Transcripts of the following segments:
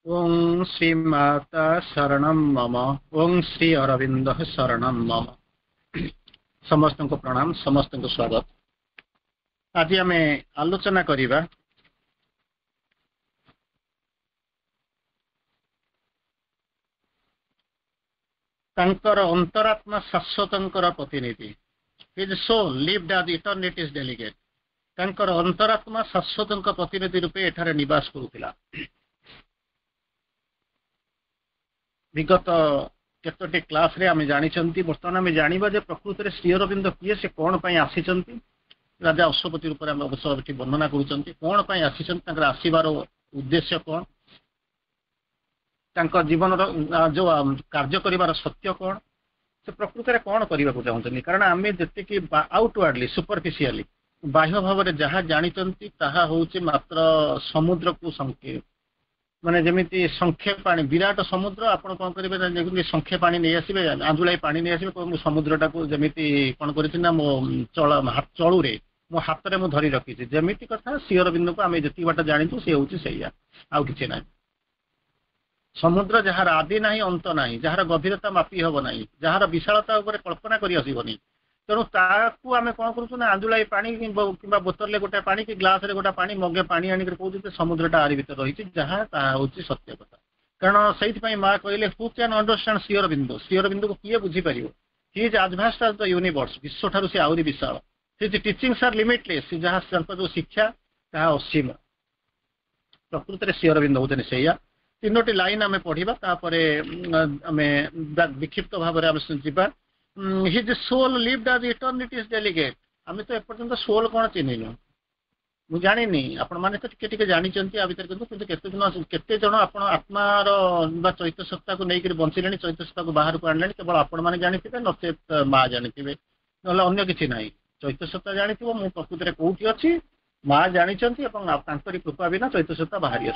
ओं श्री माता शरणम मम। ओं श्री अरविंद शरणम मम। समस्त को प्रणाम, समस्त को स्वागत। आज आम आलोचना करिबा तांकर अंतरात्मा शाश्वतंकर प्रतिनिधि। His soul lived as eternity's delegate. तांकर अंतरात्मा शाश्वतंक प्रतिनिधि रूपे एठारे निवास करुथिला। विगत केतोटी क्लास रे आम जानी बर्तमान आम जाना जे प्रकृत में श्री अरविंद किए से कौन पर आसी राजा अश्वपति रूप में अवश्य वर्णना कर कौन पर आसबार उद्देश्य कौन, जीवन जो कार्य कर सत्य कौन, से प्रकृत में कौन करने को चाहते। कारण आम जी आउटवार्डली सुपरफिशियली बाह्य भाव में जहाँ जानी हूँ मात्र समुद्र को संकेत माने जमीती संख्य पानी विराट समुद्र आपण कौन करेंगे संख्य पानी नहीं आसबे आंजुलाई पानी नहीं आसबे समुद्रटा को जमीती कौन करना मो चलू रे मो हाथ में धरी रखी जमीती कथा श्री अरविंद को आम जी बाट जानी सी हूँ से आउ कि ना। समुद्र जार आदि ना अंत ना जार गभीरता मापी हम ना जार विशालता कल्पना कर आसबनी तेणु ताकू आम कौन करूँ आंजुलाई पानी कि बोतल गोटे पानी कि ग्लास रे गोटे पानी मगे पानी आनिक कौन समुद्रटा आरि भर रही जहाँ हूँ सत्य कथा। कारण से माँ कहले who can understand Shri Aurobindo. Shri Aurobindo को किए बुझीपर he is as vast as the universe विश्व ठारू से आहरी विशाल। हिज टीचिंग्स आर लिमिटलेस जहाँ जो शिक्षा ताहा असीम। प्रकृत में श्री अरविंद होते से तीनोटी लाइन आम पढ़ा आम विक्षिप्त भाव में his soul lived as eternity's delegate. आम तो एपर्यंत सोल कौन चिन्हनु मुझे जानी आपण मैंने तो टे जानते भितर कितने दिन केते जन आप आत्मार चैत्य सत्ता को लेकर बंचिले चैत्य सत्ता को बाहर को आणले केवल आपण मैंने जानी नचेत माँ जानी ना अन्य किसी ना चैत्य सत्ता जानी मु प्रकृत में कौटी अच्छी माँ जानी कृपा बिना चैत्य सत्ता बाहरी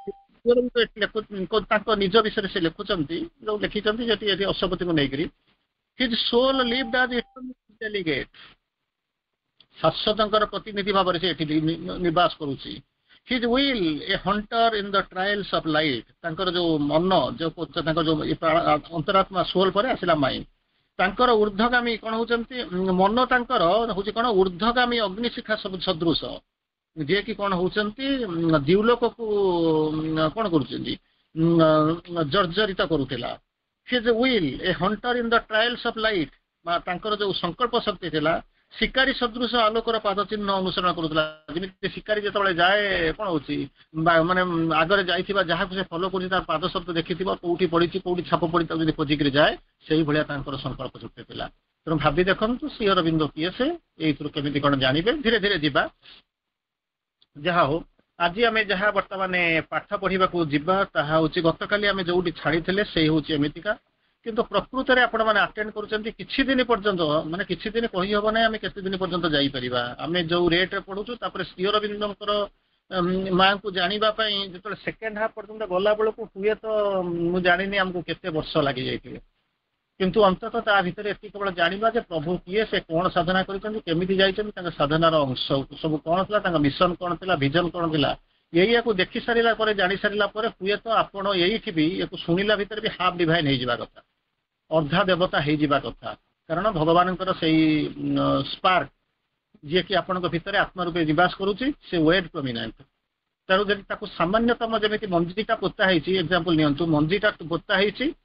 आसुनी। निज विषय से लिखुंट जो लिखिं अश्वपति को लेकर his soul lived as eternity's delegate. शाश्वतंकर प्रतिनिधि भाव से निवास करुच्ची। His will a hunter in the trials of light. तांकर जो मन जो जो अंतरात्मा सोल पर आसला माइंड तांकर ऊर्ध्वगामी कौन होचंती मन तांकर होची कौन ऊर्ध्वगामी अग्निशिखा सदृश जे कि कौन होचंती दिवलोक को कौन करुचंती जर्जरित करुथिला। His will a hunter in the trials of light तांकर जो संकल्प शक्ति थिला शिकारी सदृश आलोकर पाद चिन्ह अनुसरण करुला। जमी शिकारी जो जाए कौन हो माने आगे जाइए जहाँ से फलो कर पाद शब्द देखी कौटी पड़ी कौटी छाप पड़ी खोजिक जाए से भाया संकल्प शक्ति था। तेणु भावी देखु श्री अरविंद किए से केमी कौन जानवे धीरे धीरे जावा जहाँ हो। आज आम जहाँ बर्तमान पाठ पढ़ा हूँ गत काली आम जो छाड़ी से हूँ एमतीका किंतु प्रकृत में आपण मैंने अटेंड करुँच किसी दिन पर्यंत माने किसी दिन कही हम ना आम केते दिन पर्यंत जापर आम जो रेट्रे पढ़ुचु श्री अरविंदर माँ को जानापी जो सेकेंड हाफ पर्यंत गला बेलू हुए तो मुझे जानी आमको केते वर्ष लगी जाइए किंतु अंततः ता भितर एति केवल जानिबा जे प्रभु किए से कौन साधना करिसेंती केमिति जाइसेंती साधनार अंश सब कौन था मिशन कौन था विजन कौन था यही को देखी सारा पर जानी सारा पर हुए तो आपण यही भी या शुणिला भितर भी हाफ डिवाइन हो कथा अर्धा देवता हो कथा। कारण भगवान से स्पार्क जी कि आपण भितर आत्मा रूपे निवास करुच्ची से वेट प्रोमिनेंट। तेणु जब सामान्यतम जमी मंजीटा पोता एग्जांपल नियंतु मंजीटा पोता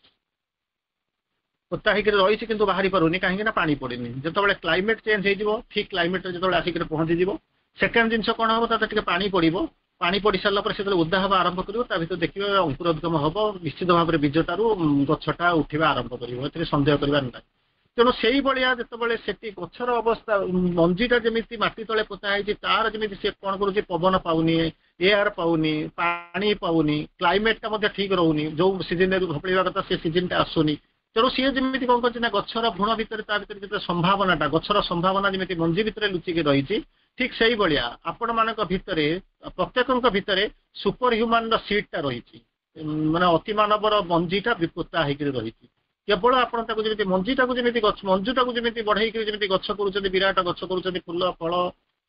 पोता रही कि बाहरी पारुनी कहीं पानी पड़ेनि जो क्लाइमेट चेंज हो ठीक क्लाइमेट जो आसिक पहुँची सेकेंड जिन कौन हम टे पानी पड़ो पानी पड़ सारापर से उदा हवा आरंभ कर देखिए अंकुरोद्गम हम निश्चित भाव में बीजटारू गछटा उठा आरंभ कर सन्देह करार ना। तेणु से भाया जो गचर अवस्था मंजीटा जमी मटी तले पोताई तार जमी सी कौन कर पवन पाऊनी एयर पाऊनी पानी पाऊनी क्लाइमेटा ठीक रोनी जो सीजन भपड़ा कथा से सीजन आसुनी। तेणु सी जमी कौन कर गचर भूण भितर जो संभावनाटा गचर संभावना जमी मंजी भितर लुचिक रही ठीक से भाया आपण मान भितर प्रत्येक भितर सुपर ह्यूमान सीड्टा रही माने अति मानवर मंजीटा पोता होकर रही केवल आपड़ी मंजीटा को जमी मंजूटा को जमी बढ़ई जमी गछ कर विराट गछ कर फूल फल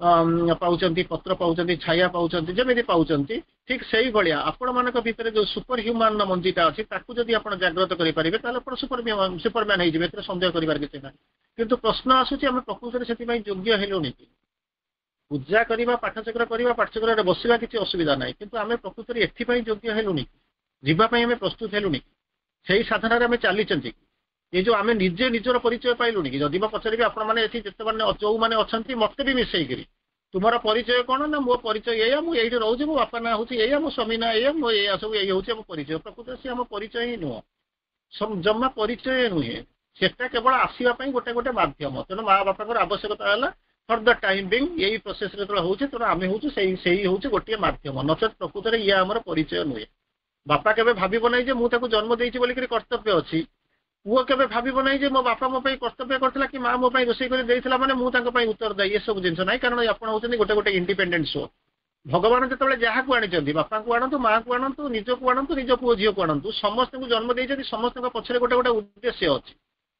ପାଉଛନ୍ତି, ପତ୍ର ପାଉଛନ୍ତି, ଛାୟା ପାଉଛନ୍ତି, ଯେମିତି ପାଉଛନ୍ତି ଠିକ ସେଇଭଳିଆ ଆପଣମାନଙ୍କ ଭିତରେ ଯୋଉ ସୁପର ହ୍ୟୁମାନ ମଞ୍ଜିଟା ଅଛି ତାକୁ ଯଦି ଆପଣ ଜାଗ୍ରତ କରିପାରିବେ ତାହେଲେ ଆପଣ ସୁପରମ୍ୟାନ ହେଇଯିବେ, ଏଥିରେ ସନ୍ଦେହ କରିବାର କିଛି ନାହିଁ। କିନ୍ତୁ ପ୍ରଶ୍ନ ଆସୁଛି ଆମେ ପ୍ରକୃତରେ ସେଥିପାଇଁ ଯୋଗ୍ୟ ହେଲୁଣି କି? ପୂଜା କରିବା, ପାଠଚକ୍ରରେ ବସିବା କିଛି ଅସୁବିଧା ନାହିଁ, କିନ୍ତୁ ଆମେ ପ୍ରକୃତରେ ଏଥିପାଇଁ ଯୋଗ୍ୟ ହେଲୁଣି, ଯିବା ପାଇଁ ଆମେ ପ୍ରସ୍ତୁତ ହେଲୁଣି, ସେଇ ସାଧନାରେ ଆମେ ଚାଲିଛନ୍ତି। ଏ ଯୋଉ ଆମେ ନିଜେ ନିଜର ପରିଚୟ ପାଇଲୁଣି କି? ଯଦି ବା ପଚାରିବି ଆପଣମାନେ ଏଠି ଯେତେମାନେ ଯୋଉମାନେ ଅଛନ୍ତି ମତେ ବି ମିଶେଇକିରି ତୁମର ପରିଚୟ କଣ ନା ମୋ ପରିଚୟ ଏଇଆ, ମୁଁ ଏଇଠି ରହୁଛି, ମୋ ବାପା ନାଁ ହଉଛି ଏଇଆ, ମୋ ସ୍ୱାମୀ ନାଁ ଏଇଆ, ମୋ ଏଇଆ ସବୁ ଏଇ ହଉଛି ଆମ ପରିଚୟ। ପ୍ରକୃତରେ ସେ ଆମ ପରିଚୟ ହିଁ ନୁହଁ, ଜମା ପରିଚୟ ନୁହେଁ। ସେଟା କେବଳ ଆସିବା ପାଇଁ ଗୋଟେ ଗୋଟେ ମାଧ୍ୟମ। ତେଣୁ ମା ବାପାଙ୍କର ଆବଶ୍ୟକତା ହେଲା ଫର ଦ ଟାଇମ ବିଙ୍ଗ ଏଇ ପ୍ରୋସେସ ଯେତେବେଳେ ହଉଛି, ତେଣୁ ଆମେ ହଉଛୁ ସେଇ ହଉଛି ଗୋଟିଏ ମାଧ୍ୟମ, ନଚେତ ପ୍ରକୃତରେ ଇଏ ଆମର ପରିଚୟ ନୁହେଁ। ବାପା କେବେ ଭାବିବ ନାହିଁ ଯେ ମୁଁ ତାକୁ ଜନ୍ମ ଦେଇଛି ବୋଲିକିରି କର୍ତ୍ତବ୍ୟ ଅଛି। ପୁଅ କେବେ ଭାବିବ ନାହିଁ ଯେ ମୋ ବାପା ମୋ ପାଇଁ କର୍ତ୍ତବ୍ୟ କରିଥିଲା କି ମା ମୋ ପାଇଁ ରୋଷେଇ କରି ଦେଇଥିଲା ମାନେ ମୁଁ ତାଙ୍କ ପାଇଁ ଉତ୍ତରଦାୟୀ। ଏସବୁ ଜିନିଷ ନାହିଁ, କାରଣ ଆପଣ ହଉଛନ୍ତି ଗୋଟେ ଗୋଟେ ଇଣ୍ଡିପେଣ୍ଡେଣ୍ଟ ସୋ। ଭଗବାନ ଯେତେବେଳେ ଯାହାକୁ ଆଣିଛନ୍ତି, ବାପାଙ୍କୁ ଆଣନ୍ତୁ, ମାଆକୁ ଆଣନ୍ତୁ, ନିଜକୁ ଆଣନ୍ତୁ, ନିଜ ପୁଅ ଝିଅକୁ ଆଣନ୍ତୁ, ସମସ୍ତଙ୍କୁ ଜନ୍ମ ଦେଇଛନ୍ତି, ସମସ୍ତଙ୍କ ପଛରେ ଗୋଟେ ଗୋଟେ ଉଦ୍ଦେଶ୍ୟ ଅଛି।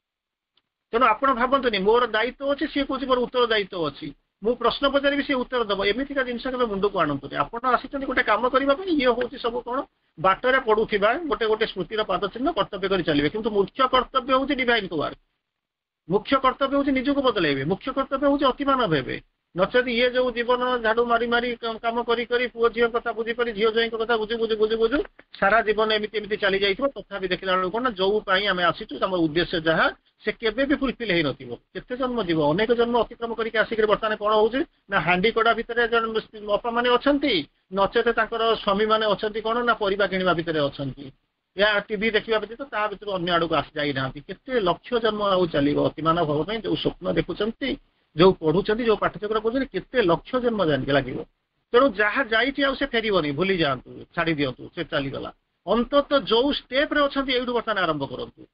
ତେଣୁ ଆପଣ ଭାବନ୍ତୁନି ମୋର ଦାୟିତ୍ୱ ଅଛି, ସିଏ କହୁଛି ମୋର ଉତ୍ତର ଦାୟିତ୍ୱ ଅଛି, ମୁଁ ପ୍ରଶ୍ନ ପଚାରିବି ସିଏ ଉତ୍ତର ଦେବ, ଏମିତିକା ଜିନିଷ କେବେ ମୁଣ୍ଡକୁ ଆଣନ୍ତୁନି। ଆପଣ ଆସିଛନ୍ତି ଗୋଟେ କାମ କରିବା ପାଇଁ, ଇଏ ହଉଛି ସବୁ କଣ ବାଟରେ ପଡୁଥିବା ଗୋଟେ ଗୋଟେ ସ୍ମୃତିର ପାଦ ଚିହ୍ନ, କର୍ତ୍ତବ୍ୟ କରି ଚାଲିବେ। କିନ୍ତୁ ମୁଖ୍ୟ କର୍ତ୍ତବ୍ୟ ହଉଛି ଡିଭାଇନ ୱାର୍କ, ମୁଖ୍ୟ କର୍ତ୍ତବ୍ୟ ହଉଛି ନିଜକୁ ବଦଳାଇବେ, ମୁଖ୍ୟ କର୍ତ୍ତବ୍ୟ ହଉଛି ଅତିମାନବ ହେବେ। ନଚେତ ଇଏ ଯୋଉ ଜୀବନ ଝାଡୁ ମାରି ମାରି କାମ କରି କରି ପୁଅ ଝିଅ କଥା ବୁଝି ପାରି, ଝିଅ ଝିଅଙ୍କ କଥା ବୁଝୁ ବୁଝୁ ବୁଝୁ ବୁଝୁ ସାରା ଜୀବନ ଏମିତି ଏମିତି ଚାଲି ଯାଇଥିବ। ତଥାପି ଦେଖିଲା ବେଳକୁ କଣ, ଯୋଉ ପାଇଁ ଆମେ ଆସିଛୁ ଆମର ଉଦ୍ଦେଶ୍ୟ ଯାହା, ସେ କେବେ ବି ଫୁଲଫିଲ ହେଇନଥିବ। କେତେ ଜନ୍ମ ଯିବ, ଅନେକ ଜନ୍ମ ଅତିକ୍ରମ କରିକି ଆସିକରି ବର୍ତ୍ତମାନ କଣ ହଉଛି ନା ହାଣ୍ଡି କଡା ଭିତରେ ବାପା ମାନେ ଅଛନ୍ତି, ନଚେତ ତାଙ୍କର ସ୍ୱାମୀ ମାନେ ଅଛନ୍ତି କଣ ନା ପରିବା କିଣିବା ଭିତରେ ଅଛନ୍ତି, ୟା ଟିଭି ଦେଖିବା ବ୍ୟତୀତ ତା ଭିତରୁ ଅନ୍ୟ ଆଡକୁ ଆସି ଯାଇନାହାନ୍ତି। କେତେ ଲକ୍ଷ ଜନ୍ମ ଆଉ ଚାଲିବ ଅତିମାନବ ହବା ପାଇଁ? ଯୋଉ ସ୍ୱପ୍ନ ଦେଖୁଛନ୍ତି, ଯୋଉ ପଢୁଛନ୍ତି, ଯୋଉ ପାଠଚକ୍ର କରୁଛନ୍ତି, କେତେ ଲକ୍ଷ ଜନ୍ମ ଲାଗିବ। ତେଣୁ ଯାହା ଯାଇଛି ଆଉ ସେ ଫେରିବନି, ଭୁଲି ଯାଆନ୍ତୁ, ଛାଡି ଦିଅନ୍ତୁ, ସେ ଚାଲିଗଲା। ଅନ୍ତତଃ ଯୋଉ ଷ୍ଟେପରେ ଅଛନ୍ତି ଏଇଠୁ ବର୍ତ୍ତମାନ ଆରମ୍ଭ କରନ୍ତୁ।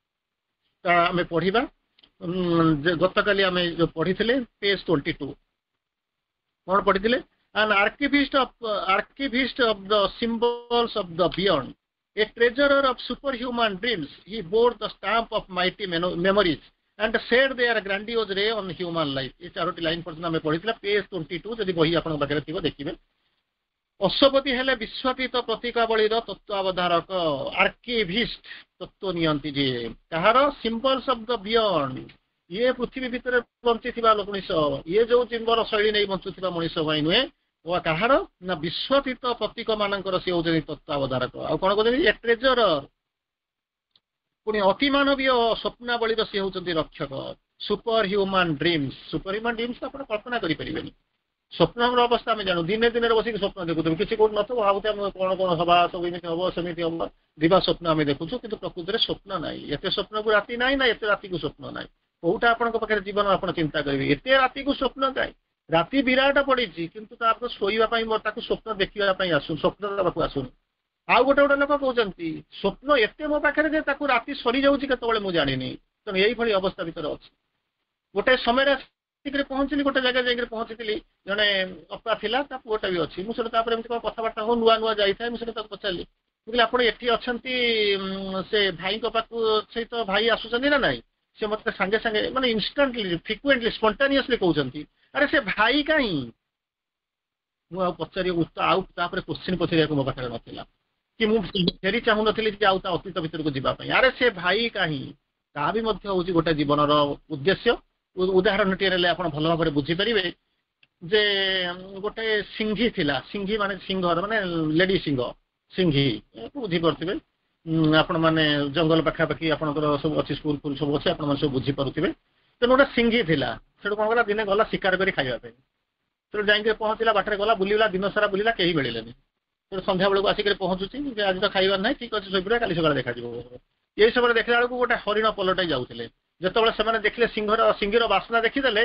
ଆମେ ପଢିବା, ଗତକାଲି ଆମେ ଯୋଉ ପଢିଥିଲେ ପେଜ 22 କଣ ପଢିଥିଲେ? An archivist of the symbols of the beyond, a treasurer of superhuman dreams, he bore the stamp of mighty memories and shed their grandiose ray on human life। ये चारोटी लाइन पर्यंत ଆମେ ପଢିଥିଲା पेज 22। ଯଦି ବହି ଆପଣଙ୍କ ପାଖରେ ଥିବ ଦେଖିବେ। ଅଶ୍ୱପତି ହେଲେ ବିଶ୍ୱାତୀତ ପ୍ରତୀକାବଳୀର ତତ୍ତ୍ୱାବଧାରକ, ଆର୍କିଭିଷ୍ଟ, ତତ୍ତ୍ୱ ନିଅନ୍ତି ଯିଏ, କାହାର? ସିମ୍ବଲ୍ସ ଅଫ ଦ ବିୟଣ୍ଡ, ଇଏ ପୃଥିବୀ ଭିତରେ ବଞ୍ଚିଥିବା ମଣିଷ, ଇଏ ଯୋଉ ଜୀବନ ଶୈଳୀ ନେଇ ବଞ୍ଚୁଥିବା ମଣିଷ ପାଇଁ ନୁହେଁ, ଓ କାହାର ନା ବିଶ୍ୱାତୀତ ପ୍ରତୀକ ମାନଙ୍କର ସେ ହଉଛନ୍ତି ତତ୍ତ୍ୱାବଧାରକ। ଆଉ କଣ କହୁଛନ୍ତି? ଏ ଟ୍ରେଜର, ପୁଣି ଅତିମାନବୀୟ ସ୍ୱପ୍ନାବଳୀର ସେ ହଉଛନ୍ତି ରକ୍ଷକ। Superhuman dreams, superhuman dreams ଆପଣ କଳ୍ପନା କରିପାରିବେନି। ସ୍ୱପ୍ନର ଅବସ୍ଥା ଆମେ ଜାଣୁ, ଦିନେ ଦିନରେ ବସିକି ସ୍ୱପ୍ନ ଦେଖୁଥିବୁ, କିଛି କୋଉଠି ନଥିବ, ଭାବୁଥିବା କଣ କଣ ହବା, ସବୁ ଏମିତି ହବ ସେମିତି ହବ, ଦିବା ସ୍ୱପ୍ନ ଆମେ ଦେଖୁଛୁ, କିନ୍ତୁ ପ୍ରକୃତିରେ ସ୍ୱପ୍ନ ନାହିଁ। ଏତେ ସ୍ୱପ୍ନକୁ ରାତି ନାହିଁ, ନା ଏତେ ରାତିକୁ ସ୍ୱପ୍ନ ନାହିଁ। କୋଉଟା ଆପଣଙ୍କ ପାଖରେ ଜୀବନ ଆପଣ ଚିନ୍ତା କରିବେ? ଏତେ ରାତିକୁ ସ୍ୱପ୍ନ କାହିଁ? ରାତି ବିରାଟ ପଡିଛି, କିନ୍ତୁ ତାପରେ ଶୋଇବା ପାଇଁ ତାକୁ ସ୍ୱପ୍ନ ଦେଖିବା ପାଇଁ ସ୍ୱପ୍ନ ଦେବାକୁ ଆସୁନି। ଆଉ ଗୋଟେ ଗୋଟେ ଲୋକ କହୁଛନ୍ତି ସ୍ୱପ୍ନ ଏତେ ମୋ ପାଖରେ ଯେ ତାକୁ ରାତି ସରିଯାଉଛି କେତେବେଳେ ମୁଁ ଜାଣିନି। ତେଣୁ ଏଇଭଳି ଅବସ୍ଥା ଭିତରେ ଅଛି। ଗୋଟେ ସମୟରେ ଆସିକରି ପହଞ୍ଚିଲି, ଗୋଟେ ଜାଗାରେ ଯାଇକରି ପହଞ୍ଚିଥିଲି, ଜଣେ ଅପା ଥିଲା, ତା ପୁଅଟା ବି ଅଛି। ମୁଁ ସେଟା ତାପରେ ଏମିତି କଣ କଥାବାର୍ତ୍ତା ହଉ, ନୂଆ ନୂଆ ଯାଇଥାଏ, ମୁଁ ସେଟା ତାକୁ ପଚାରିଲି, ମୁଁ କହିଲି ଆପଣ ଏଠି ଅଛନ୍ତି, ସେ ଭାଇଙ୍କ ପାଖକୁ ସହିତ ଭାଇ ଆସୁଛନ୍ତି ନା ନାଇଁ? ସେ ମତେ ସାଙ୍ଗେ ସାଙ୍ଗେ ମାନେ ଇନଷ୍ଟାଣ୍ଟଲି, ଫ୍ରିକ୍ୱେଣ୍ଟଲି, ସ୍ପଣ୍ଟାନିୟସଲି କହୁଛନ୍ତି, ଆରେ ସେ ଭାଇ କାହିଁ? ମୁଁ ଆଉ ଆଉ ତାପରେ କୋଶ୍ଚିନ୍ ପଚାରିବାକୁ ମୋ ପାଖରେ ନଥିଲା, କି ମୁଁ ଫେରି ଚାହୁଁନଥିଲି ଯେ ଆଉ ତା ଅତୀତ ଭିତରକୁ ଯିବା ପାଇଁ। ଆରେ ସେ ଭାଇ କାହିଁ? ତାହା ବି ମଧ୍ୟ ହଉଛି ଗୋଟେ ଜୀବନର ଉଦ୍ଦେଶ୍ୟ। ଉଦାହରଣଟିଏ ନେଲେ ଆପଣ ଭଲ ଭାବରେ ବୁଝିପାରିବେ ଯେ ଗୋଟେ ସିଂହୀ ଥିଲା, ସିଂହୀ ମାନେ ସିଂହର ମାନେ ଲେଡି ସିଂହ, ସିଂହୀ ବୁଝିପାରୁଥିବେ ଆପଣ ମାନେ, ଜଙ୍ଗଲ ପାଖାପାଖି ଆପଣଙ୍କର ସବୁ ଅଛି, ସ୍କୁଲ ଫୁଲ ସବୁ ଅଛି, ଆପଣ ମାନେ ସବୁ ବୁଝିପାରୁଥିବେ। ତେଣୁ ଗୋଟେ ସିଂହୀ ଥିଲା, ସେଠୁ କଣ କଲା, ଦିନେ ଗଲା ଶିକାର କରି ଖାଇବା ପାଇଁ। ସେଠୁ ଯାଇକି ପହଞ୍ଚିଲା, ବାଟରେ ଗଲା, ବୁଲିଲା, ଦିନ ସାରା ବୁଲିଲା, କେହି ମିଳିଲେନି। ସନ୍ଧ୍ୟା ବେଳକୁ ଆସିକରି ପହଞ୍ଚୁଛି ଯେ ଆଜି ତ ଖାଇବାର ନାହିଁ, ଠିକ ଅଛି ଶୋଇପଡ଼ିବା, କାଲି ସକାଳେ ଦେଖାଯିବ। ଏଇ ସମୟରେ ଦେଖିଲା ବେଳକୁ ଗୋଟେ ହରିଣ ପଲଟାଇ ଯାଉଥିଲେ। ଯେତେବେଳେ ସେମାନେ ଦେଖିଲେ ସିଂହୀର ବାସ୍ନା ଦେଖିଦେଲେ,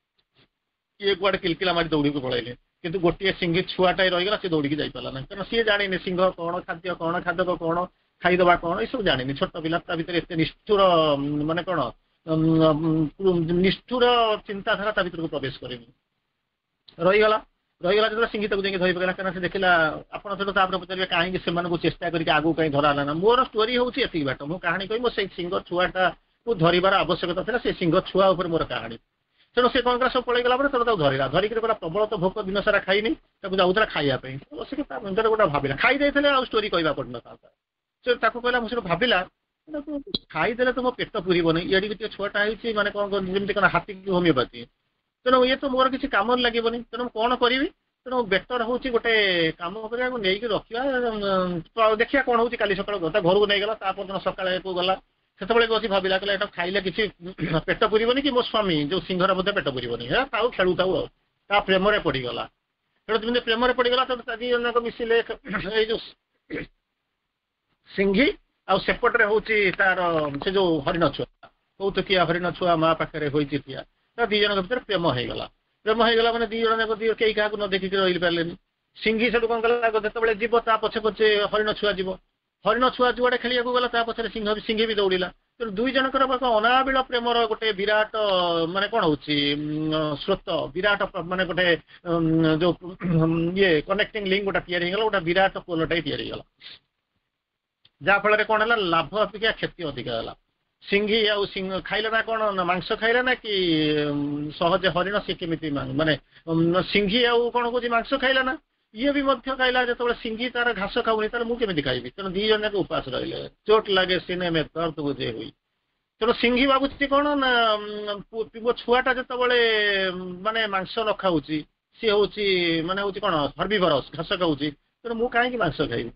ଇଏ କୁଆଡେ କିଲକିଲା ମାରି ଦୌଡ଼ିକି ପଳେଇଲେ। କିନ୍ତୁ ଗୋଟିଏ ସିଂହୀ ଛୁଆଟାଇ ରହିଗଲା, ସେ ଦୌଡ଼ିକି ଯାଇପାରିଲା ନାହିଁ, କାରଣ ସିଏ ଜାଣିନି ସିଂହ କଣ, ଖାଦ୍ୟକ କଣ, ଖାଇଦବା କଣ, ଏସବୁ ଜାଣିନି। ଛୋଟ ପିଲା, ତା ଭିତରେ ଏତେ ନିଷ୍ଠୁର ମାନେ କଣ ନିଷ୍ଠୁର ଚିନ୍ତାଧାରା ତା ଭିତରକୁ ପ୍ରବେଶ କରେନି, ରହିଗଲା। ଯେତେବେଳେ ସିଂହୀ ତାକୁ ଯାଇକି ଧରି ପକେଇଲା, କାରଣ ସେ ଦେଖିଲା, ଆପଣ ସେଠୁ ତାପରେ ପଚାରିବେ କାହିଁକି ସେମାନଙ୍କୁ ଚେଷ୍ଟା କରିକି ଆଗକୁ କାହିଁ ଧରା ହେଲା ନା? ମୋର ଷ୍ଟୋରି ହଉଛି ଏତିକି ବାଟ, ମୁଁ କାହାଣୀ କହିବି, ମୋ ସେଇ ସିଂହ ଛୁଆଟାକୁ ଧରିବାର ଆବଶ୍ୟକତା ଥିଲା, ସେ ସିଂହ ଛୁଆ ଉପରେ ମୋର କାହାଣୀ। ତେଣୁ ସେ କଣ କଲା ସବୁ ପଳେଇଗଲା ପରେ ତେଣୁ ତାକୁ ଧରିଲା ଧରିକିରି କହିଲା ପ୍ରବଳ ତ ଭୋକ ଦିନ ସାରା ଖାଇନି ତାକୁ ଯାଉଥିଲା ଖାଇବା ପାଇଁ ବସିକି ତା ମୁଣ୍ଡରେ ଗୋଟେ ଭାବିଲା ଖାଇ ଦେଇଥିଲେ ଆଉ ଷ୍ଟୋରି କହିବା ପଡିନଥାନ୍ତା ସେ ତାକୁ କହିଲା ମୁଁ ସେଠୁ ଭାବିଲା ଖାଇଦେଲେ ତ ମୋ ପେଟ ପୁରିବନି ଏଡ଼ିକି ଟିକେ ଛୁଆଟା ହେଇଛି ମାନେ କଣ ଯେମିତି କଣ ହାତୀ କି ହୋମିଓପାଥି ତେଣୁ ଇଏ ତ ମୋର କିଛି କାମରେ ଲାଗିବନି ତେଣୁ ମୁଁ କଣ କରିବି ତେଣୁ ବେଟର ହଉଛି ଗୋଟେ କାମ କରିବାକୁ ନେଇକି ରଖିବା ଦେଖିବା କଣ ହଉଛି କାଲି ସକାଳୁ ତା ଘରକୁ ନେଇଗଲା ତା ପରଦିନ ସକାଳେ ଗଲା ସେତେବେଳେ ବସି ଭାବିଲା କହିଲା ଏଟା ଖାଇଲେ କିଛି ପେଟ ପୁରିବନି କି ମୋ ସ୍ୱାମୀ ଯୋଉ ସିଂହର ମଧ୍ୟ ପେଟ ପୁରିବନି ହେ ତାଉ ଖେଳୁଥାଉ ଆଉ ତା ପ୍ରେମରେ ପଡିଗଲା ତେଣୁ ଯେମିତି ପ୍ରେମରେ ପଡିଗଲା ତ ଦି ଜଣ ଯାକ ମିଶିଲେ ଏଇ ଯୋଉ ସିଂଘୀ ଆଉ ସେପଟରେ ହଉଛି ତାର ସେ ଯୋଉ ହରିଣ ଛୁଆ କୌତୁକିଆ ହରିଣ ଛୁଆ ମା ପାଖରେ ହୋଇଛି ଠିଆ ତା ଦି ଜଣଙ୍କ ଭିତରେ ପ୍ରେମ ହେଇଗଲା ମାନେ ଦି ଜଣ ଯାକ କେହି କାହାକୁ ନ ଦେଖିକି ରହିପାରିଲେନି ସିଂଘୀ ସେଠୁ କଣ କଲା ଯେତେବେଳେ ଯିବ ତା ପଛେ ପଛେ ହରିଣ ଛୁଆ ଯିବ ହରିଣ ଛୁଆ ଯୁଆଡେ ଖେଳିବାକୁ ଗଲା ତା ପଛରେ ସିଂଘୀ ବି ଦୌଡ଼ିଲା ତେଣୁ ଦୁଇ ଜଣଙ୍କର ଅନାବିଳ ପ୍ରେମର ଗୋଟେ ବିରାଟ ମାନେ କଣ ହଉଛି ସ୍ରୋତ ବିରାଟ ମାନେ ଗୋଟେ ଯୋଉ ଇଏ କନେକ୍ଟିଂ ଲିଙ୍କ ଗୋଟେ ତିଆରି ହେଇଗଲା ଗୋଟେ ବିରାଟ ପୋଲଟାଇ ତିଆରି ହେଇଗଲା ଯାହା ଫଳରେ କଣ ହେଲା ଲାଭ ଅପେକ୍ଷା କ୍ଷତି ଅଧିକା ହେଲା ସିଂଘୀ ଆଉ ଖାଇଲେ ନା କଣ ମାଂସ ଖାଇଲେ ନା କି ସହଜେ ହରିଣ ସେ କେମିତି ମାନେ ସିଂଘୀ ଆଉ କଣ କହୁଛି ମାଂସ ଖାଇଲା ନା ଇଏ ବି ମଧ୍ୟ ଖାଇଲା ଯେତେବେଳେ ସିଂଘୀ ତାର ଘାସ ଖାଉନି ତାହେଲେ ମୁଁ କେମିତି ଖାଇବି ତେଣୁ ଦି ଜଣ ଯାକ ଉପାସ ରହିଲେ ଚୋଟ ଲାଗେ ସିନେ ମେ ଦର୍ଦ ବୁଝେ ହୁଇ ତେଣୁ ସିଂଘୀ ଭାବୁଛି କଣ ନା ମୋ ଛୁଆଟା ଯେତେବେଳେ ମାନେ ମାଂସ ନ ଖାଉଛି ସିଏ ହଉଛି ମାନେ ହଉଛି କଣ ହର୍ବିଭରସ୍ ଘାସ ଖାଉଛି ତେଣୁ ମୁଁ କାହିଁକି ମାଂସ ଖାଇବି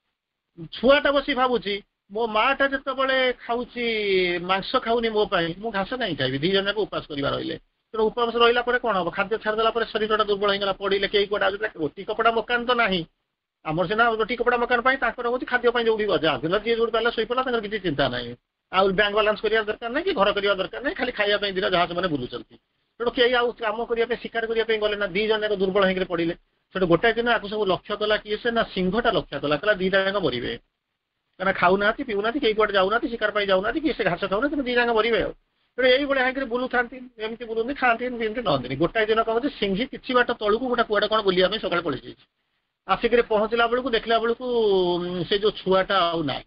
ଛୁଆଟା ବସି ଭାବୁଛି ମୋ ମା ଟା ଯେତେବେଳେ ଖାଉଛି ମାଂସ ଖାଉନି ମୋ ପାଇଁ ମୁଁ ଘାସ କାହିଁ ଖାଇବି ଦି ଜଣ ଯାକ ଉପାସ କରିବା ରହିଲେ ତେଣୁ ଉପାସ ରହିଲା ପରେ କଣ ହବ ଖାଦ୍ୟ ଛାଡ଼ିଦେଲା ପରେ ଶରୀରଟା ଦୁର୍ବଳ ହେଇଗଲା ପଡିଲେ କେହି କୁଆଡେ ରୋଟି କପଡା ମକାନ ତ ନାହିଁ ଆମର ସିନା ରୋଟି କପଡା ମକାନ ପାଇଁ ତାଙ୍କର ହଉଛି ଖାଦ୍ୟ ପାଇଁ ଯୋଉଠି ଯାହା ଦିନ ଯିଏ ଯୋଉଠି ପାରିଲା ଶୋଇପଡିଲା ତାଙ୍କର କିଛି ଚିନ୍ତା ନାହିଁ ଆଉ ବ୍ୟାଙ୍କ ବାଲାନ୍ସ କରିବା ଦରକାର ନାହିଁ କି ଘର କରିବା ଦରକାର ନାହିଁ ଖାଲି ଖାଇବା ପାଇଁ ଦିନ ଯାହା ସେମାନେ ବୁଲୁଛନ୍ତି ତେଣୁ କେହି ଆଉ କାମ କରିବା ପାଇଁ ଶିକାର କରିବା ପାଇଁ ଗଲେ ନା ଦି ଜଣ ଯାକ ଦୁର୍ବଳ ହେଇକି ପଡିଲେ ସେଠୁ ଗୋଟାଏ ଦିନ ଆକୁ ସବୁ ଲକ୍ଷ୍ୟ କଲା କିଏ ସେ ନା ସିଂହଟା ଲକ୍ଷ୍ୟ କଲା କହିଲା ଦିଟା ଯାକ ମରିବେ କାରଣ ଖାଉନାହାନ୍ତି ପିଉନାହାନ୍ତି କେହି କୁଆଡେ ଯାଉନାହାନ୍ତି ଶିକାର ପାଇଁ ଯାଉନାହାନ୍ତି କି ସେ ଘାସ ଖାଉନାହାନ୍ତି କିନ୍ତୁ ଦି ଯାକ ମରିବେ ଆଉ ତେଣୁ ଏଇଭଳିଆ ହେଇକି ବୁଲୁଥାନ୍ତି ଏମିତି ବୁଲନ୍ତି ଖାଆନ୍ତି ଏମିତି ନଅନ୍ତିନି ଗୋଟାଏ ଦିନ କଣ ହଉଛି ସିଂହୀ କିଛି ବାଟ ତଳକୁ ଗୋଟେ କୁଆଡେ କଣ ବୁଲିବା ପାଇଁ ସକାଳେ ପଳେଇଯାଇଛି ଆସିକିରି ପହଞ୍ଚିଲା ବେଳକୁ ଦେଖିଲା ବେଳକୁ ସେ ଯୋଉ ଛୁଆଟା ଆଉ ନାହିଁ